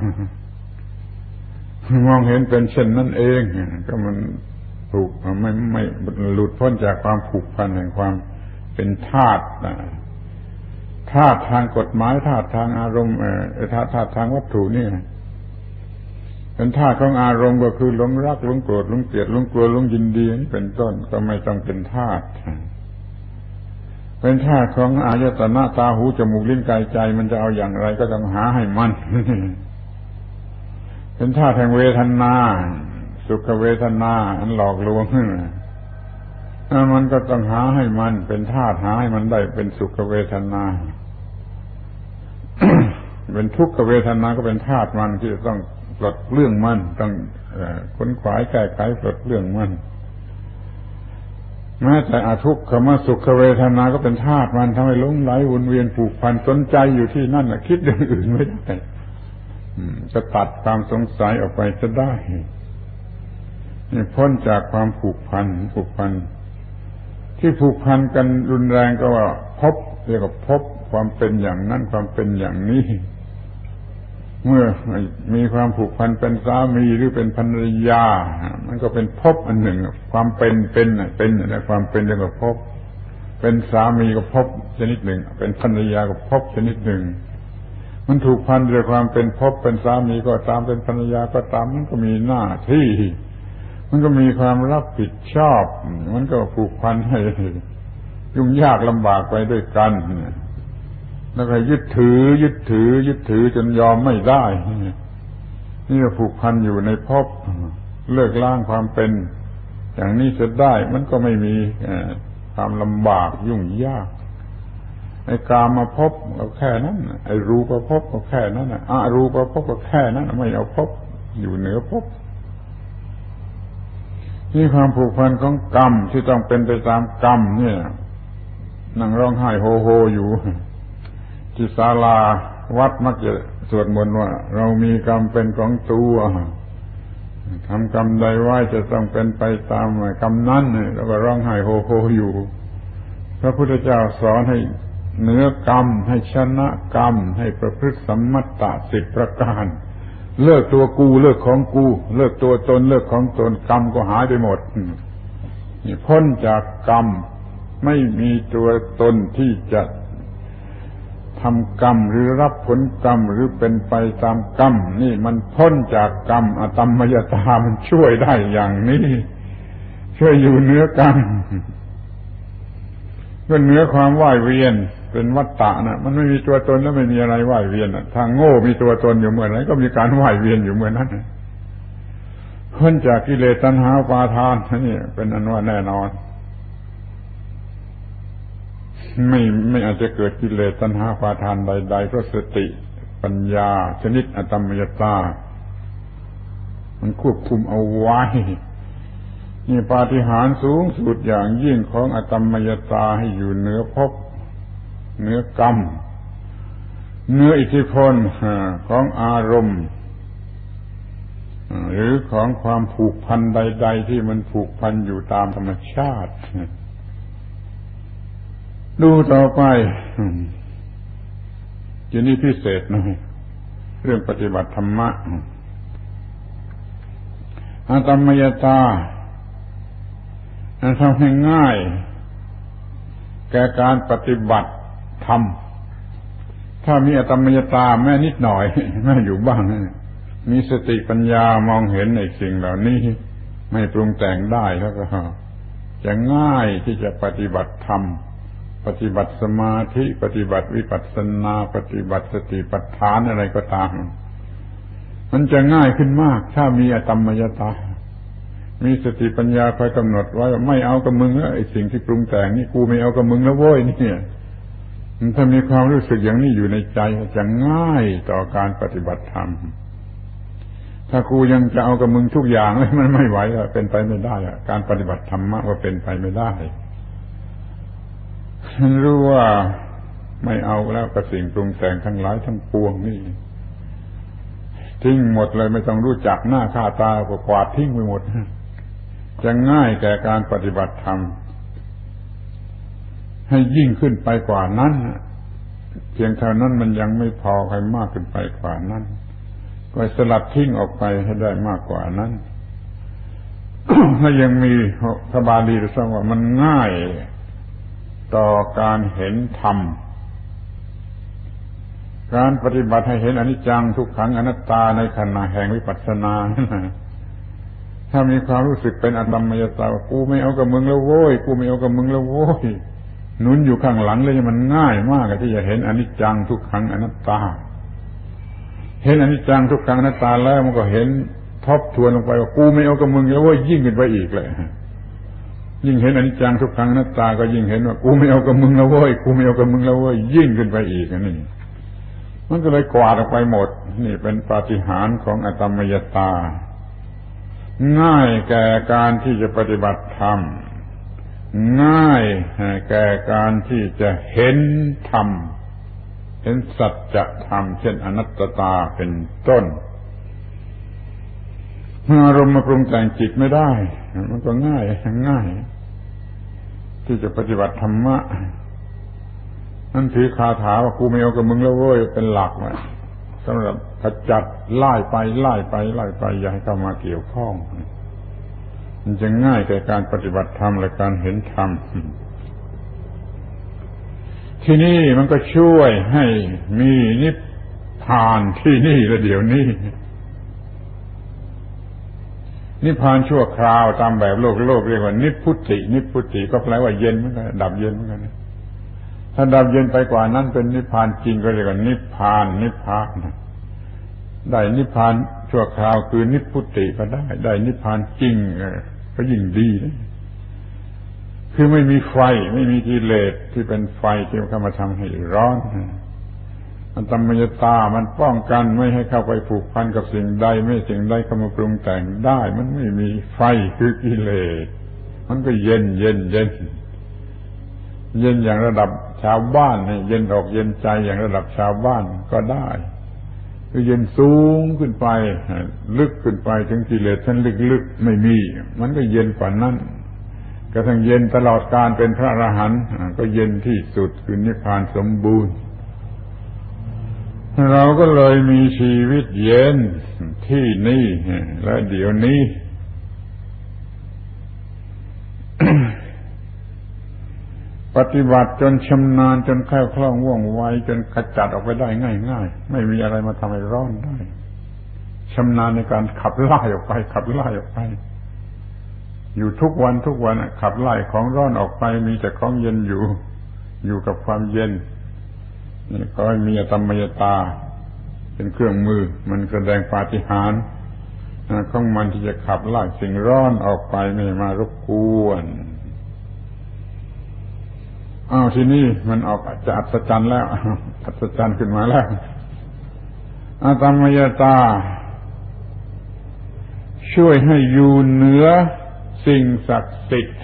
มองเห็นเป็นเช่นนั้นเองก็มันถูกไม่หลุดพ้นจากความผูกพันแห่งความเป็นทาสทางกฎหมายทาสทางอารมณ์ทาสทางวัตถุนี่เป็นทาสของอารมณ์ก็คือหลงรักหลงโกรธหลงเกลียดหลงกลัวหลงยินดีนี่เป็นต้นก็ไม่ต้องเป็นทาสก็เป็นธาตุของอายตนะตาหูจมูกลิ้นกายใจมันจะเอาอย่างไรก็ต้องหาให้มัน เป็นธาตุแห่งเวทนาสุขเวทนาอันหลอกลวงมันก็ต้องหาให้มันเป็นธาตุหาให้มันได้เป็นสุขเวทนา เป็นทุกขเวทนาก็เป็นธาตุมันที่จะต้องปลดเรื่องมันต้องค้นขวายแก้ไขปลดเรื่องมันแม้แต่อทุกขมสุขเวทนาก็เป็นธาตุมันทำให้หลงไหลวนเวียนผูกพันสนใจอยู่ที่นั่นคิดอย่างอื่นไม่ได้จะตัดความสงสัยออกไปจะได้นี่พ้นจากความผูกพันที่ผูกพันกันรุนแรงก็ว่าพบเรียกว่าพบความเป็นอย่างนั้นความเป็นอย่างนี้เมื่อมีความผูกพันเป็นสามีหรือเป็นภรรยามันก็เป็นภพอันหนึ่งความเป็นและความเป็นเรียกว่าภพเป็นสามีก็ภพชนิดหนึ่งเป็นภรรยาก็ภพชนิดหนึ่งมันถูกพันด้วยความเป็นภพเป็นสามีก็ตามเป็นภรรยาก็ตามมันก็มีหน้าที่มันก็มีความรับผิดชอบมันก็ผูกพันให้ยุ่งยากลำบากไปด้วยกันแล้วก็ยึดถือจนยอมไม่ได้นี่ก็ผูกพันอยู่ในภพเลิกล้างความเป็นอย่างนี้จะได้มันก็ไม่มีความลำบากยุ่งยากไอ้กามภพก็แค่นั้นไอ้รูปภพก็แค่นั้นอรูปภพก็แค่นั้นไม่เอาภพอยู่เหนือภพนี่ความผูกพันของกรรมที่ต้องเป็นไปตามกรรมเนี่ยนั่งร้องไห้โฮโฮอยู่ที่ศาลาวัดมักจะสวดมนต์ว่าเรามีกรรมเป็นของตัวทำกรรมใดไว้จะต้องเป็นไปตามกรรมนั้นแล้วก็ร้องไห้โฮโฮอยู่พระพุทธเจ้าสอนให้เหนือกรรมให้ชนะกรรมให้ประพฤติสัมมัตตะ10 ประการเลิกตัวกูเลิกของกูเลิกตัวตนเลิกของตนกรรมก็หายไปหมดนี่พ้นจากกรรมไม่มีตัวตนที่จะทำกรรมหรือรับผลกรรมหรือเป็นไปตามกรรมนี่มันพ้นจากกรรมอตัมมยตามันช่วยได้อย่างนี้ช่วยอยู่เหนือกรรมก็เหนือความว่ายเวียนเป็นวัฏฏะนะมันไม่มีตัวตนแล้วไม่มีอะไรว่ายเวียนทางโง่มีตัวตนอยู่เมื่อไหร่ก็มีการว่ายเวียนอยู่เมื่อนั้นพ้นจากกิเลสตัณหาอุปาทานนี่เป็นอันว่าแน่นอนไม่อาจจะเกิดกิเลสตัณหาอุปาทานใดๆเพราะสติปัญญาชนิดอตัมมยตามันควบคุมเอาไว้นี่ปาฏิหาริย์สูงสุดอย่างยิ่งของอตัมมยตาให้อยู่เหนือภพเหนือกรรมเหนืออิทธิพลของอารมณ์หรือของความผูกพันใดๆที่มันผูกพันอยู่ตามธรรมชาติดูต่อไปทีนี้พิเศษหน่อยเรื่องปฏิบัติธรรมะอตัมมยตาทำให้ง่ายแก่การปฏิบัติธรรมถ้ามีอตัมมยตาแม้นิดหน่อยแม้อยู่บ้างมีสติปัญญามองเห็นในสิ่งเหล่านี้ไม่ปรุงแต่งได้แล้วก็จะง่ายที่จะปฏิบัติธรรมปฏิบัติสมาธิปฏิบัติวิปัสสนาปฏิบัติสติปัฏฐานอะไรก็ตามมันจะง่ายขึ้นมากถ้ามีอตัมมยตามีสติปัญญาคอยกำหนดไว้ว่าไม่เอากับมึงแล้วไอ้สิ่งที่ปรุงแต่งนี่กูไม่เอากับมึงแล้วโว้ยนี่ถ้ามีความรู้สึกอย่างนี้อยู่ในใจจะง่ายต่อการปฏิบัติธรรมถ้ากูยังจะเอากับมึงทุกอย่างมันไม่ไหวอ่ะเป็นไปไม่ได้อ่ะการปฏิบัติธรรมะว่าเป็นไปไม่ได้รู้ว่าไม่เอาแล้วกับสิ่งปรุงแต่งทั้งหลายทั้งปวงนี่ทิ้งหมดเลยไม่ต้องรู้จักหน้าค่าตากวาดทิ้งไปหมดจะง่ายแก่การปฏิบัติธรรมให้ยิ่งขึ้นไปกว่านั้นเพียงเท่านั้นมันยังไม่พอให้มากขึ้นไปกว่านั้นก็สลัดทิ้งออกไปให้ได้มากกว่านั้น ถ้ายังมีพระบาลีสร้างว่ามันง่ายต่อการเห็นธรรมการปฏิบัติให้เห็นอนิจจังทุกขังอนัตตาในขณะแห่งวิปัสสนาถ้ามีความรู้สึกเป็นอตัมมยตากูไม่เอากับมึงแล้วโว้ยกูไม่เอากับมึงแล้วโว้ยหนุนอยู่ข้างหลังเลยมันง่ายมากที่จะเห็นอนิจจังทุกขังอนัตตาเห็นอนิจจังทุกขังอนัตตาแล้วมันก็เห็นทบทวนลงไปว่ากูไม่เอากับมึงแล้วเว้ยยิ่งขึ้นไปอีกเลยยิ่งเห็นอนิจจังทุกขังอนัตตาก็ยิ่งเห็นว่ากูไม่เอากับมึงแล้วเว้ยกูไม่เอากับมึงแล้วเว้ยยิ่งขึ้นไปอีกนี่มันก็เลยกวาดออกไปหมดนี่เป็นปาฏิหาริย์ของอตมยตาง่ายแก่การที่จะปฏิบัติธรรมง่ายแก่การที่จะเห็นธรรมเห็นสัจธรรมเช่นอนัตตาเป็นต้นเมื่ออารมณ์มาปรุงแต่งจิตไม่ได้มันก็ง่ายที่จะปฏิบัติธรรมะนั่นถือคาถาว่ากูไม่เอากับมึงแล้วเว้ยเป็นหลักนะสำหรับขจัดไล่ไปอย่าให้เข้ามาเกี่ยวข้องมันจะง่ายแก่การปฏิบัติธรรมและการเห็นธรรมที่นี่มันก็ช่วยให้มีนิพพานที่นี่และเดี๋ยวนี้นิพพานชั่วคราวตามแบบโลกเรียกว่านิพพุติก็แปลว่าเย็นเหมือนกันดับเย็นเหมือนกันถ้าดับเย็นไปกว่านั้นเป็นนิพพานจริงก็เรียกว่านิพพานได้นิพพานชั่วคราวคือนิพพุติก็ได้นิพพานจริงก็ยิ่งดีนะคือไม่มีไฟไม่มีกิเลสที่เป็นไฟที่เข้ามาทำให้ร้อนอตมยตามันป้องกันไม่ให้เข้าไปผูกพันกับสิ่งใดไม่สิ่งใดเข้ามาปรุงแต่งได้มันไม่มีไฟคือกิเลสมันก็เย็นอย่างระดับชาวบ้านเย็นอกเย็นใจอย่างระดับชาวบ้านก็ได้คือเย็นสูงขึ้นไปลึกขึ้นไปถึงกิเลสชั้นลึกๆไม่มีมันก็เย็นกว่านั้นกระทั่งเย็นตลอดกาลเป็นพระอรหันต์ก็เย็นที่สุดคือนิพพานสมบูรณ์เราก็เลยมีชีวิตเย็นที่นี่และเดี๋ยวนี้ ปฏิบัติจนชำนาญจนแคล่วคล่องว่องไวจนขจัดออกไปได้ง่ายๆไม่มีอะไรมาทำให้ร้อนได้ชำนาญในการขับไล่ออกไปอยู่ทุกวันขับไล่ของร้อนออกไปมีแต่ของเย็นอยู่กับความเย็นนี่ก็มีอตมยตาเป็นเครื่องมือมันแสดงปาฏิหาริย์ของมันที่จะขับไล่สิ่งร้อนออกไปไม่มารบกวนทีนี้มันออกจะอัศจรรย์แล้วอัศจรรย์ขึ้นมาแล้วอตมยตาช่วยให้อยู่เหนือสิ่งศักดิ์สิทธิ์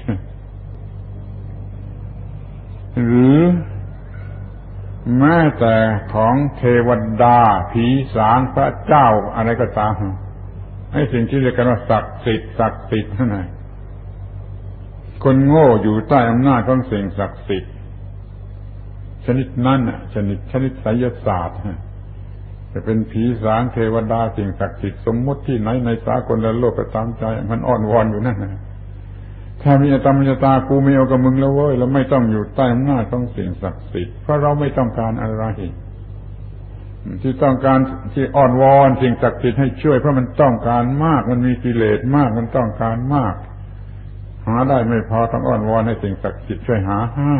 หรือแม้แต่ของเทวดาผีสางพระเจ้าอะไรก็ตามให้สิ่งที่เรียกกันว่าศักดิ์สิทธิ์นั่นไงคนโง่อยู่ใต้อำนาจของสิ่งศักดิ์สิทธิ์ชนิดนั้นชนิดไสยศาสตร์จะเป็นผีสางเทวดาสิ่งศักดิ์สิทธิ์สมมติที่ไหนในสากลโลกก็ตามใจมันอ้อนวอนอยู่นั่นนะถ้ามีอตมยตากูไม่เอากับมึงแล้วเว้ยเราไม่ต้องอยู่ใต้อำนาจของสิ่งศักดิ์สิทธิ์เพราะเราไม่ต้องการอะไรที่ต้องการที่อ้อนวอนสิ่งศักดิ์สิทธิ์ให้ช่วยเพราะมันต้องการมากมันมีกิเลสมากมันต้องการมากหาได้ไม่พอต้องอ้อนวอนให้สิ่งศักดิ์สิทธิ์ช่วยหาให้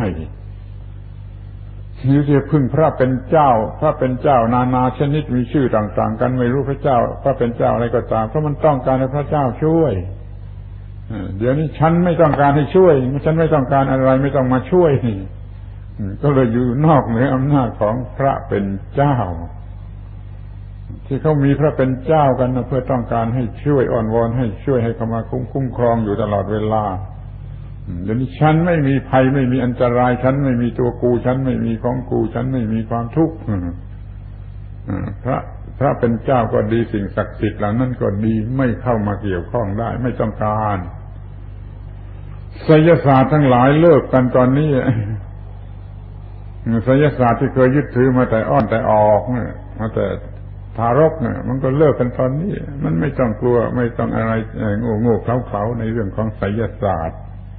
นี่จะพึ่งพระเป็นเจ้านานาชนิดมีชื่อต่างๆกันไม่รู้พระเจ้าพระเป็นเจ้าอะไรก็ตามเพราะมันต้องการให้พระเจ้าช่วยเดี๋ยวนี้ฉันไม่ต้องการให้ช่วยฉันไม่ต้องการอะไรไม่ต้องมาช่วยก็เลยอยู่นอกเหนืออำนาจของพระเป็นเจ้าที่เขามีพระเป็นเจ้ากันนะเพื่อต้องการให้ช่วยอ้อนวอนให้ช่วยให้เข้ามาคุ้มครองอยู่ตลอดเวลาเดี๋ยวนี้ฉันไม่มีภัยไม่มีอันตรายฉันไม่มีตัวกูฉันไม่มีของกูฉันไม่มีความทุกข์พระเป็นเจ้าก็ดีสิ่งศักดิ์สิทธิ์เหล่านั้นก็ดีไม่เข้ามาเกี่ยวข้องได้ไม่ต้องการไสยศาสตร์ทั้งหลายเลิกกันตอนนี้ไสยศาสตร์ที่เคยยึดถือมาแต่อ้อนแต่ออกมาแต่ทารกมันก็เลิกกันตอนนี้มันไม่ต้องกลัวไม่ต้องอะไรโง่เขลาในเรื่องของไสยศาสตร์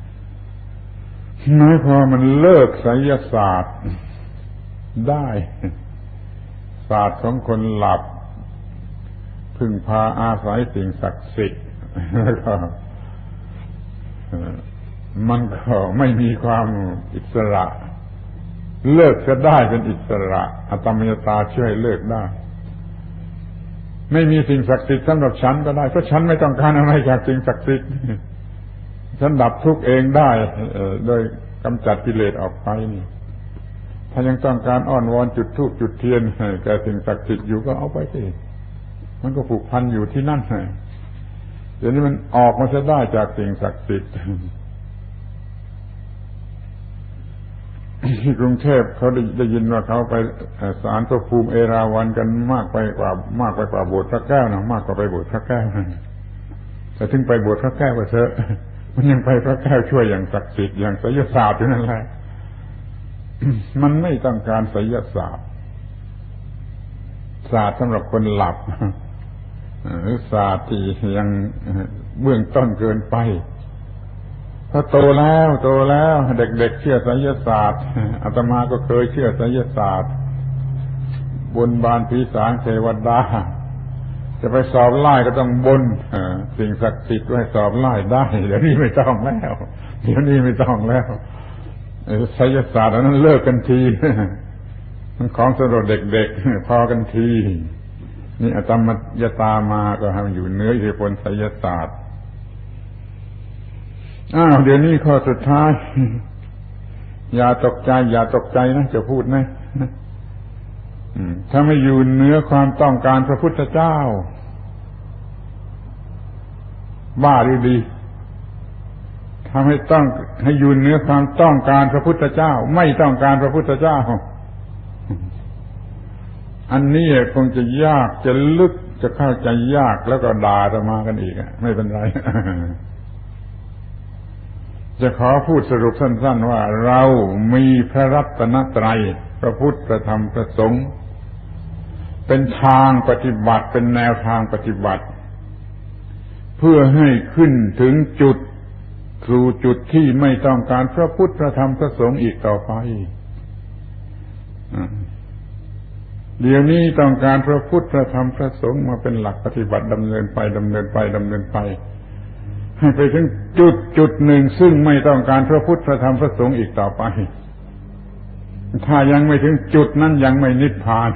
น้อยพอมันเลิกไสยศาสตร์ได้ศาสตร์ของคนหลับพึ่งพาอาศัยสิ่งศักดิ์สิทธิ์แล้วก็มันก็ไม่มีความอิสระเลิกจะได้เป็นอิสระอตมยตาช่วยเลิกได้ไม่มีสิ่งศักดิ์สิทธิ์สำหรับฉันก็ได้เพราะฉันไม่ต้องการอะไรจากสิ่งศักดิ์สิทธิ์ฉันดับทุกข์เองได้โดยกำจัดกิเลสออกไปนี่ถ้ายังต้องการอ้อนวอนจุดธูปจุดเทียนแก่สิ่งศักดิ์สิทธิ์อยู่ก็เอาไปสิมันก็ผูกพันอยู่ที่นั่นเดี๋ยวนี้มันออกมาจะได้จากสิ่งศักดิ์สิทธิ์ที่กรุงเทพเขาได้ยินว่าเขาไปศาลพระภูมิเอราวัณกันมากไปกว่าโบสถ์พระแก้วนะมากกว่าไปโบสถ์พระแก้วแต่ถึงไปโบสถ์พระแก้วก็เถอะมันยังไปพระแก้วช่วยอย่างศักดิ์สิทธิ์อย่างไสยศาสตร์อยู่นั่นแหละมันไม่ต้องการไสยศาสตร์ศาสตร์สำหรับคนหลับหรือศาสตร์ที่ยังเบื้องต้นเกินไปถ้าโตแล้วเด็กๆเชื่อไสยศาสตร์อาตมาก็เคยเชื่อไสยศาสตร์บนบานผีสางเทวดาจะไปสอบไล่ก็ต้องบนสิ่งศักดิ์สิทธิ์ไว้สอบไล่ได้เดี๋ยวนี้ไม่ต้องแล้วไสยศาสตร์นั้นเลิกกันทีมันของสำหรับเด็กๆพอกันทีนี่อตมยตามาก็ให้มันอยู่เหนืออิทธิพลไสยศาสตร์เดี๋ยวนี้ข้อสุดท้ายอย่าตกใจนะจะพูดนะถ้าไม่อยู่เหนือความต้องการพระพุทธเจ้าบ้าหรือดีถ้าไม่ต้องให้อยู่เหนือความต้องการพระพุทธเจ้าไม่ต้องการพระพุทธเจ้าอันนี้คงจะยากจะลึกจะเข้าใจยากแล้วก็ด่าอาตมากันอีกไม่เป็นไรจะขอพูดสรุปสั้นๆว่าเรามีพระรัตนตรัยพระพุทธพระธรรมพระสงฆ์เป็นทางปฏิบัติเป็นแนวทางปฏิบัติเพื่อให้ขึ้นถึงสู่จุดที่ไม่ต้องการพระพุทธพระธรรมพระสงฆ์อีกต่อไปเดี๋ยวนี้ต้องการพระพุทธพระธรรมพระสงฆ์มาเป็นหลักปฏิบัติดำเนินไปให้ไปถึงจุดหนึ่งซึ่งไม่ต้องการพระพุทธพระธรรมพระสงฆ์อีกต่อไปถ้ายังไม่ถึงจุดนั้นยังไม่นิพพาน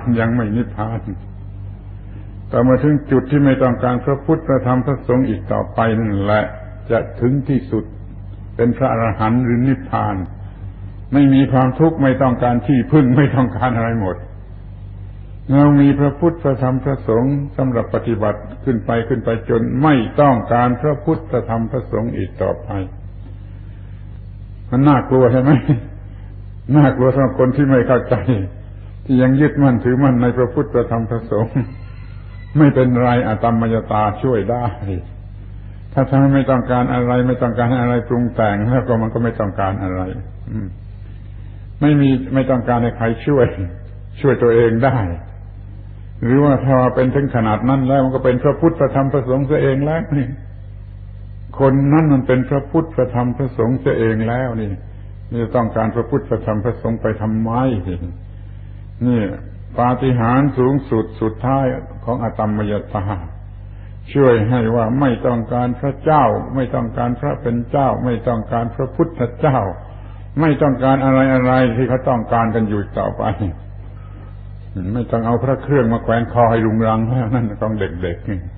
แต่มาถึงจุดที่ไม่ต้องการพระพุทธพระธรรมพระสงฆ์อีกต่อไปนั่นแหละจะถึงที่สุดเป็นพระอรหันต์หรือนิพพานไม่มีความทุกข์ไม่ต้องการที่พึ่งไม่ต้องการอะไรหมดเรามีพระพุทธพระธรรมพระสงฆ์สำหรับปฏิบัติขึ้นไปจนไม่ต้องการพระพุทธพระธรรมพระสงฆ์อีกต่อไปมันน่ากลัวใช่ไหมน่ากลัวสำหรับคนที่ไม่เข้าใจที่ยังยึดมั่นถือมั่นในพระพุทธพระธรรมพระสงฆ์ไม่เป็นไรอตมยตาช่วยได้ถ้าท่านไม่ต้องการอะไรไม่ต้องการให้อะไรปรุงแต่งแล้วก็มันก็ไม่ต้องการอะไรไม่ต้องการให้ใครช่วยตัวเองได้หรือว่าถ้าเป็นถึงขนาดนั้นแล้วมันก็เป็นพระพุทธพระธรรมพระสงฆ์เสียเองแล้วนี่คนนั้นมันเป็นพระพุทธพระธรรมพระสงฆ์เสียเองแล้วนี่จะต้องการพระพุทธพระธรรมพระสงฆ์ไปทำไมนี่ปาฏิหาริย์สูงสุดท้ายของอตมยตาช่วยให้ว่าไม่ต้องการพระเจ้าไม่ต้องการพระเป็นเจ้าไม่ต้องการพระพุทธเจ้าไม่ต้องการอะไรที่เขาต้องการกันอยู่ต่อไปไม่ต้องเอาพระเครื่องมาแขวนคอให้รุงรังแล้วนั่นของเด็กๆนี่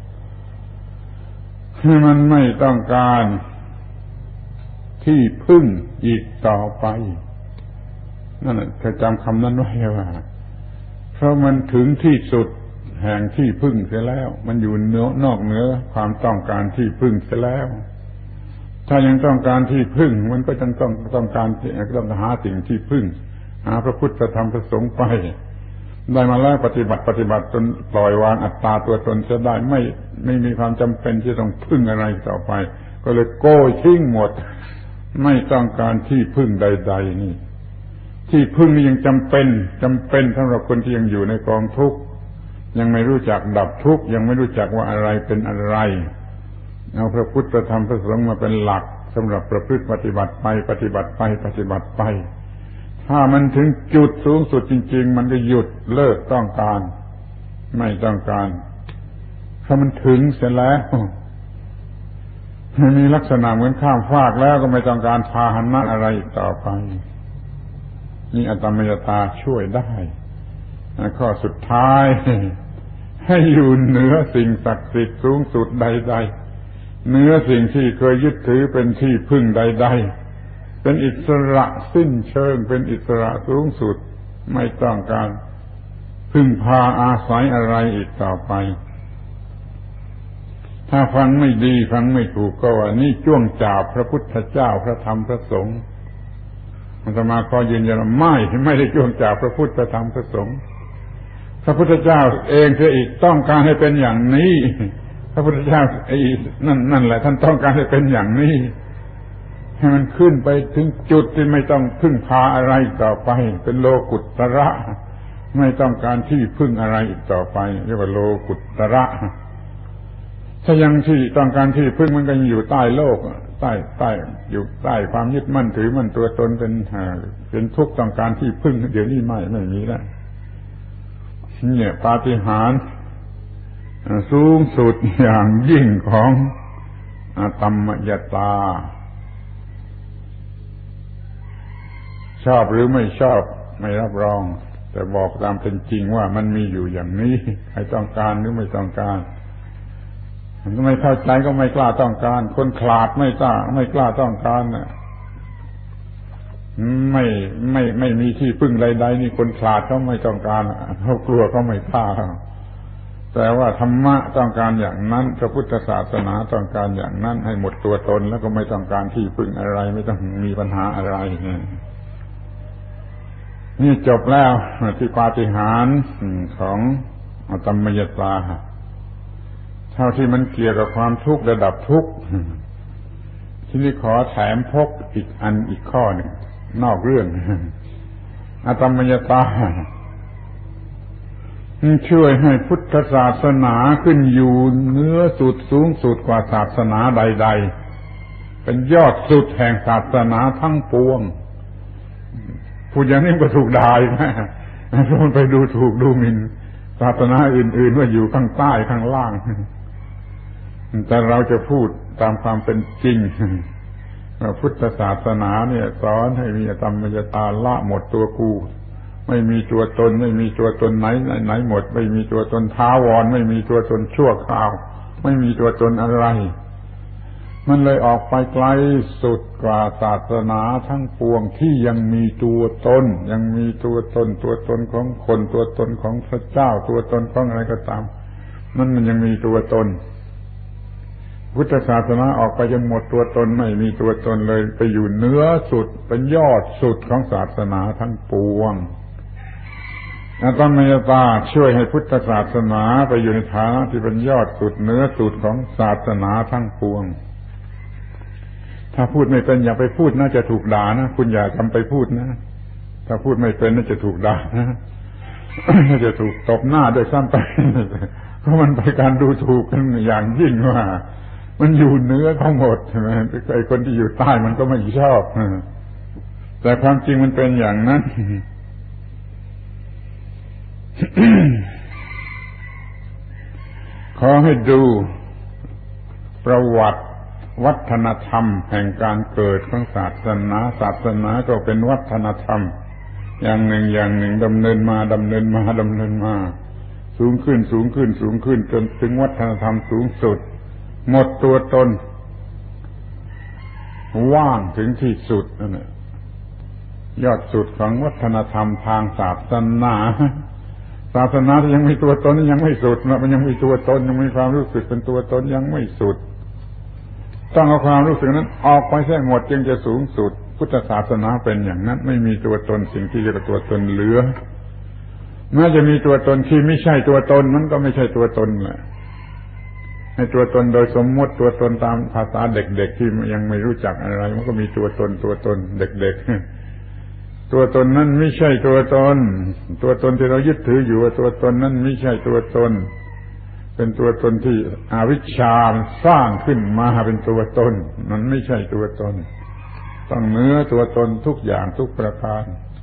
มันไม่ต้องการที่พึ่งอีกต่อไปนั่นแหละจะจำคำนั้นไว้ว่าเพราะมันถึงที่สุดแห่งที่พึ่งเสียแล้วมันอยู่นอกเหนือความต้องการที่พึ่งเสียแล้วถ้ายังต้องการที่พึ่งมันก็ต้องการต้องหาสิ่งที่พึ่งหาพระพุทธพระธรรมพระสงฆ์ไปได้มาแล้วปฏิบัติจนปล่อยวางอัตตาตัวตนเสียได้ไม่มีความจำเป็นที่ต้องพึ่งอะไรต่อไปก็เลยโกยทิ้งหมดไม่ต้องการที่พึ่งใดๆนี่ที่พึ่งนี่ยังจำเป็นสำหรับคนที่ยังอยู่ในกองทุกข์ยังไม่รู้จักดับทุกข์ยังไม่รู้จักว่าอะไรเป็นอะไรเอาพระพุทธพระธรรมพระสงฆ์มาเป็นหลักสำหรับประพฤติปฏิบัติไปถ้ามันถึงจุดสูงสุดจริงๆมันก็หยุดเลิกต้องการไม่ต้องการถ้ามันถึงเสร็จแล้วมีลักษณะเหมือนข้ามฟากแล้วก็ไม่ต้องการพาหนะอะไรอีกต่อไปนี่อตมยตาช่วยได้ข้อสุดท้ายให้อยู่เหนือสิ่งศักดิ์สิทธิ์สูงสุดใดๆเหนือสิ่งที่เคยยึดถือเป็นที่พึ่งใดๆเป็นอิสระสิ้นเชิงเป็นอิสระสูงสุดไม่ต้องการพึ่งพาอาศัยอะไรอีกต่อไปถ้าฟังไม่ดีฟังไม่ถูกก็ว่านี่จ้วงจาบพระพุทธเจ้าพระธรรมพระสงฆ์อาตมาขอยืนยันว่าไม่ได้จ้วงจาบพระพุทธพระธรรมพระสงฆ์พระพุทธเจ้าเองเสียอีกต้องการให้เป็นอย่างนี้พระพุทธเจ้านั่นแหละท่านต้องการให้เป็นอย่างนี้ให้มันขึ้นไปถึงจุดที่ไม่ต้องพึ่งพาอะไรต่อไปเป็นโลกุตระไม่ต้องการที่พึ่งอะไรอีกต่อไปเรียกว่าโลกุตระถ้ายังที่ต้องการที่พึ่งมันก็ยังอยู่ใต้โลกใต้อยู่ใต้ความยึดมั่นถือมั่นตัวตนเป็นทุกข์ต้องการที่พึ่งเดี๋ยวนี้ไม่มีแล้วเนี่ยปาฏิหาริย์สูงสุดอย่างยิ่งของอตมยตาชอบหรือไม่ชอบไม่รับรองแต่บอกตามเป็นจริงว่ามันมีอยู่อย่างนี้ใครต้องการหรือไม่ต้องการไม่เข้าใจก็ไม่กล้าต้องการคนขลาดไม่กล้าต้องการไม่มีที่พึ่งใดๆนี่คนขลาดเขาไม่ต้องการเขากลัวเขาไม่กล้าแต่ว่าธรรมะต้องการอย่างนั้นพระพุทธศาสนาต้องการอย่างนั้นให้หมดตัวตนแล้วก็ไม่ต้องการที่พึ่งอะไรไม่ต้องมีปัญหาอะไรนี่จบแล้วที่ปาฏิหาริย์ของอตมยตาเท่าที่มันเกี่ยวกับความทุกข์ระดับทุกข์ทีนี้ขอแถมพกอีกข้อหนึ่งนอกเรื่องอตมยตาช่วยให้พุทธศาสนาขึ้นอยู่เหนือสุดสูงสุดกว่าศาสนาใดๆเป็นยอดสุดแห่งศาสนาทั้งปวงพูดอย่างนี้ก็ถูกด่าอีกนะเพราะมันไปดูถูกดูหมิ่นศาสนาอื่นๆว่าอยู่ข้างใต้ข้างล่างแต่เราจะพูดตามความเป็นจริงว่าพุทธศาสนาเนี่ยสอนให้มีอตมยตาละหมดตัวกูไม่มีตัวตนไม่มีตัวตนไหนหมดไม่มีตัวตนท้าวรไม่มีตัวตนชั่วคราวไม่มีตัวตนอะไรมันเลยออกไปไกลสุดกว่าศาสนาทั้งปวงที่ยังมีตัวตนยังมีตัวตนของคนตัวตนของพระเจ้าตัวตนของอะไรก็ตามมันยังมีตัวตนพุทธศาสนาออกไปจนหมดตัวตนไม่มีตัวตนเลยไปอยู่เหนือสุดเป็นยอดสุดของศาสนาทั้งปวงอตมยตาช่วยให้พุทธศาสนาไปอยู่ในฐานะที่เป็นยอดสุดเหนือสุดของศาสนาทั้งปวงถ้าพูดไม่เป็นอย่าไปพูดน่าจะถูกด่านะคุณอย่าทำไปพูดนะถ้าพูดไม่เป็นน่าจะถูกด่านะน่าจะถูกตบหน้าด้วยซ้ำไปเพราะมันไปการดูถูกกันอย่างยิ่งว่ามันอยู่เหนือทั้งหมดใช่ไหมไอ้คนที่อยู่ใต้มันก็ไม่ชอบแต่ความจริงมันเป็นอย่างนั้น ขอให้ดูประวัติวัฒนธรรมแห่งการเกิดของศาสนาก็เป็นวัฒนธรรมอย่างหนึ่งดำเนินมาสูงขึ้นจนถึงวัฒนธรรมสูงสุดหมดตัวตนว่างถึงที่สุดนั่นแหละยอดสุดของวัฒนธรรมทางศาสนาที่ยังมีตัวตนยังไม่สุดนะมันยังมีตัวตนยังมีความรู้สึกเป็นตัวตนยังไม่สุดต้องเอาความรู้สึกนั้นออกไปให้หมดจึงจะสูงสุดพุทธศาสนาเป็นอย่างนั้นไม่มีตัวตนสิ่งที่เรียกว่าตัวตนเหลือแม้จะมีตัวตนที่ไม่ใช่ตัวตนมันก็ไม่ใช่ตัวตนแหละให้ตัวตนโดยสมมติตัวตนตามภาษาเด็กๆที่ยังไม่รู้จักอะไรมันก็มีตัวตนเด็กๆตัวตนนั้นไม่ใช่ตัวตนที่เรายึดถืออยู่ว่าตัวตนนั้นไม่ใช่ตัวตนเป็นตัวตนที่อวิชชาสร้างขึ้นมาเป็นตัวตนมันไม่ใช่ตัวตนต้องเหนือตัวตนทุกอย่างทุกประการ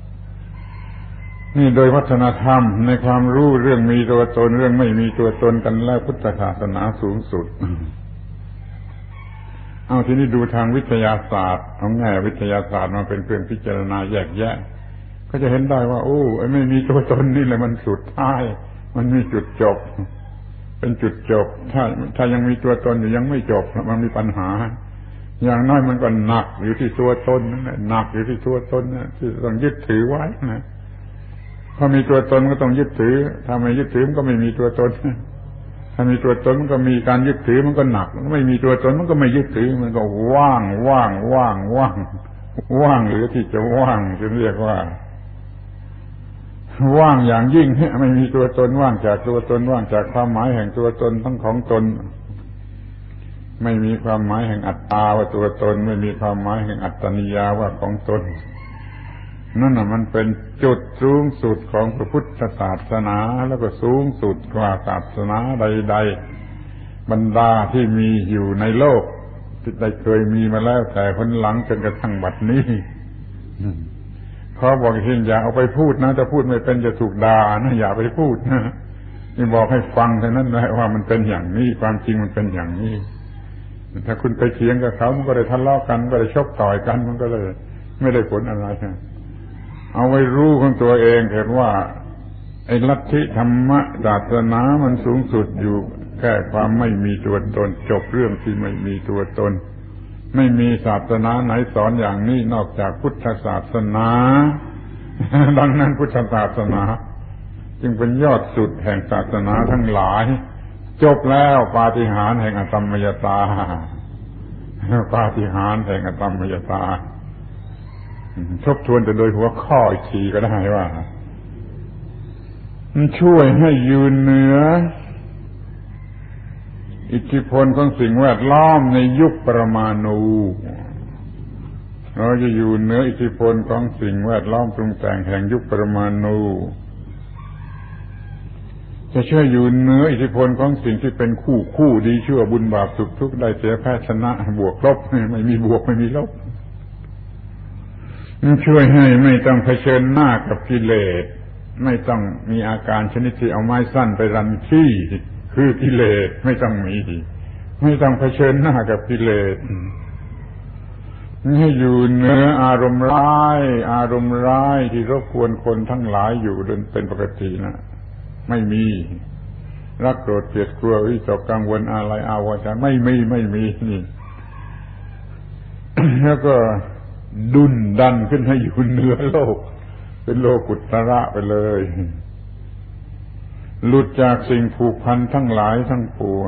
นี่โดยวัฒนธรรมในความรู้เรื่องมีตัวตนเรื่องไม่มีตัวตนกันแล้วพุทธศาสนาสูงสุดเอาทีนี้ดูทางวิทยาศาสตร์เอาแง่วิทยาศาสตร์มาเป็นเครื่องพิจารณาแยกแยะก็จะเห็นได้ว่าโอ้ไอ้ไม่มีตัวตนนี่แหละมันสุดท้ายมันมีจุดจบเป็นจุดจบถ้ายังมีตัวตนอยู่ยังไม่จบมันมีปัญหาอย่างน้อยมันก็หนักอยู่ที่ตัวตนนั่นแหละหนักอยู่ที่ตัวตนนะที่ต้องยึดถือไว้นะถ้ามีตัวตนก็ต้องยึดถือถ้าไม่ยึดถือมันก็ไม่มีตัวตนถ้ามีตัวตนมันก็มีการยึดถือมันก็หนักไม่มีตัวตนมันก็ไม่ยึดถือมันก็ว่างเหลือที่จะว่างจะเรียกว่าว่างอย่างยิ่งไม่มีตัวตนว่างจากตัวตนว่างจากความหมายแห่งตัวตนทั้งของตนไม่มีความหมายแห่งอัตตาว่าตัวตนไม่มีความหมายแห่งอัตตนิยาว่าของตนนั่นน่ะมันเป็นจุดสูงสุดของพระพุทธศาสนาแล้วก็สูงสุดกว่าศาสนาใดๆบรรดาที่มีอยู่ในโลกที่ได้เคยมีมาแล้วแต่คนหลังจนกระทั่งบัดนี้เขาบอกเช่นอย่าเอาไปพูดนะถ้าพูดไม่เป็นจะถูกด่านะอย่าไปพูดนะนี่บอกให้ฟังเท่านั้นแหละว่ามันเป็นอย่างนี้ความจริงมันเป็นอย่างนี้ถ้าคุณไปเถียงกับเขามันก็ได้ทะเลาะกันก็ได้ชกต่อยกันมันก็เลยไม่ได้ผลอะไรเอาไว้รู้ของตัวเองเห็นว่าไอ้ลัทธิธรรมะศาสนามันสูงสุดอยู่แค่ความไม่มีตัวตนจบเรื่องที่ไม่มีตัวตนไม่มีศาสนาไหนสอนอย่างนี้นอกจากพุทธศาสนาดังนั้นพุทธศาสนาจึงเป็นยอดสุดแห่งศาสนาทั้งหลายจบแล้วปาฏิหาริย์แห่งอตมยตาปาฏิหาริย์แห่งอตมยตาทบทวนแต่โดยหัวข้ออีกทีก็ได้ว่ามันช่วยให้ยืนเหนืออิทธิพลของสิ่งแวดล้อมในยุคปรมาณูเราจะอยู่เหนืออิทธิพลของสิ่งแวดล้อมปรุงแต่งแห่งยุคปรมาณูจะช่วยอยู่เหนืออิทธิพลของสิ่งที่เป็นคู่ดีชั่วบุญบาปสุขทุกข์ได้เสียแพ้ชนะบวกลบไม่มีบวกไม่มีลบช่วยให้ไม่ต้องเผชิญหน้ากับกิเลสไม่ต้องมีอาการชนิดที่เอาไม้สั้นไปรันขี้คือกิเลสไม่ต้องมีไม่ต้องเผชิญหน้ากับกิเลสให้อยู่เหนืออารมณ์ร้ายที่รบกวนคนทั้งหลายอยู่เป็นปกตินะไม่มีรักโกรธเกลียดกลัววิตกกังวลอะไรอาวรณ์ไม่มีนี่แล้วก็ดุนดันขึ้นให้อยู่เหนือโลกเป็นโลกุตระไปเลยหลุดจากสิ่งผูกพันทั้งหลายทั้งปวง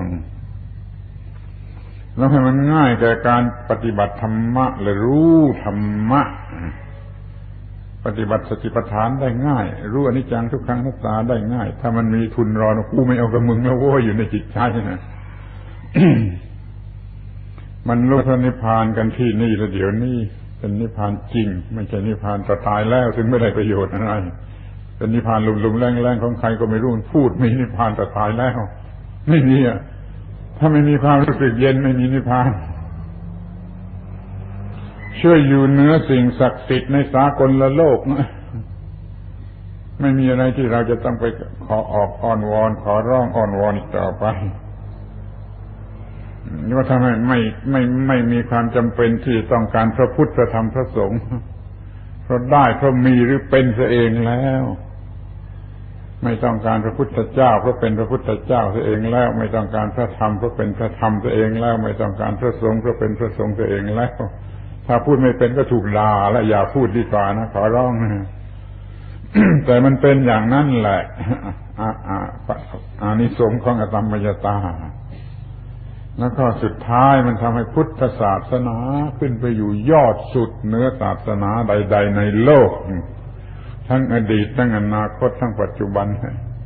แล้วให้มันง่ายแก่การปฏิบัติธรรมะและรู้ธรรมะปฏิบัติสติปัฏฐานได้ง่ายรู้อนิจจังทุกขังอนัตตาได้ง่ายถ้ามันมีทุนรอนะกูไม่เอากับมึงแล้วโว้ยอยู่ในจิตใจนะ มันรู้พระนิพพานกันที่นี่แล้วเดี๋ยวนี้เป็นนิพพานจริงไม่ใช่นิพพานต่อตายแล้วซึ่งไม่ได้ประโยชน์อะไรเป็นนิพพานลุ่มๆแรงๆของใครก็ไม่รู้พูดไม่นิพพานต่อตายแล้วไม่มีอ่ะถ้าไม่มีความรู้สึกเย็นไม่มีนิพพานช่วยอยู่เหนือสิ่งศักดิ์สิทธิ์ในสากลโลกนะไม่มีอะไรที่เราจะต้องไปขอออกอ้อนวอนขอร้องอ้อนวอนต่อไปนี่ว่าทำให้ไม่มีความจำเป็นที่ต้องการพระพุทธพระธรรมพระสงฆ์เพราะได้เพราะมีหรือเป็นซะเองแล้วไม่ต้องการพระพุทธเจ้าเพราะเป็นพระพุทธเจ้าซะเองแล้วไม่ต้องการพระธรรมเพราะเป็นพระธรรมซะเองแล้วไม่ต้องการพระสงฆ์เพราะเป็นพระสงฆ์ซะเองแล้วถ้าพูดไม่เป็นก็ถูกด่าและอย่าพูดดีกว่านะขอร้องนะ แต่มันเป็นอย่างนั้นแหละอานิสงส์ของอตมยตาแล้วก็สุดท้ายมันทำให้พุทธศาสนาขึ้นไปอยู่ยอดสุดเหนือศาสนาใดๆในโลกทั้งอดีตทั้งอนาคตทั้งปัจจุบัน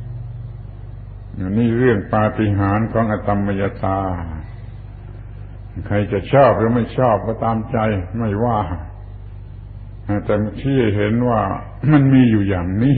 นี่เรื่องปาฏิหาริย์ของอตมยตาใครจะชอบหรือไม่ชอบก็ตามใจไม่ว่าแต่ที่เห็นว่ามันมีอยู่อย่างนี้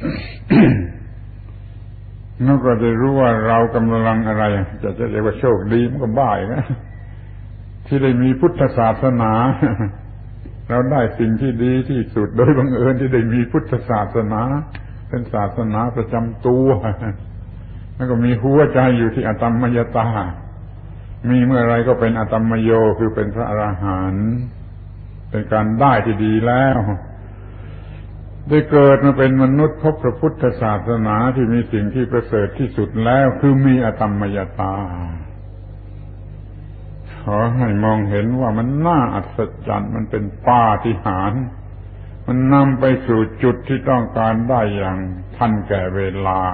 นั่นก็จะรู้ว่าเรากำลังอะไรจะเรียกว่าโชคดีมันก็บ้าอีกนะที่ได้มีพุทธศาสนา เราได้สิ่งที่ดีที่สุดโดยบังเอิญที่ได้มีพุทธศาสนาเป็นศาสนาประจำตัวแล้วก็มีหัวใจอยู่ที่อตมยตามีเมื่อไรก็เป็นอตมโยคือเป็นพระอรหันต์เป็นการได้ที่ดีแล้วได้เกิดมาเป็นมนุษย์พบพระพุทธศาสนาที่มีสิ่งที่ประเสริฐที่สุดแล้วคือมีอตมยตาขอให้มองเห็นว่ามันน่าอัศจรรย์มันเป็นปาฏิหาริย์มันนำไปสู่จุดที่ต้องการได้อย่างทันแก่เวลา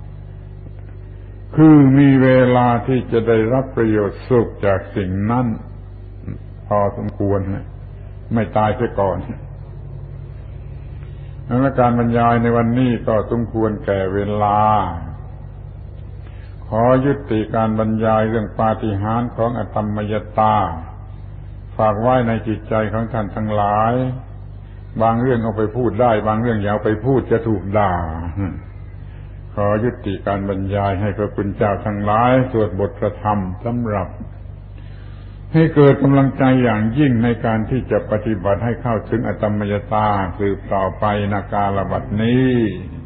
คือมีเวลาที่จะได้รับประโยชน์สุขจากสิ่งนั้นพอสมควรไม่ตายเสียก่อนและการบรรยายในวันนี้ก็สมควรแก่เวลาขอยุติการบรรยายเรื่องปาฏิหาริย์ของอตมยตาฝากไว้ในจิตใจของท่านทั้งหลายบางเรื่องเอาไปพูดได้บางเรื่องอย่าเอาไปพูดจะถูกด่าขอยุติการบรรยายให้พระคุณเจ้าทั้งหลายสวดบทประธรรมสำหรับให้เกิดกำลังใจอย่างยิ่งในการที่จะปฏิบัติให้เข้าถึงอตมยตาสืบต่อไปณกาลบัดนี้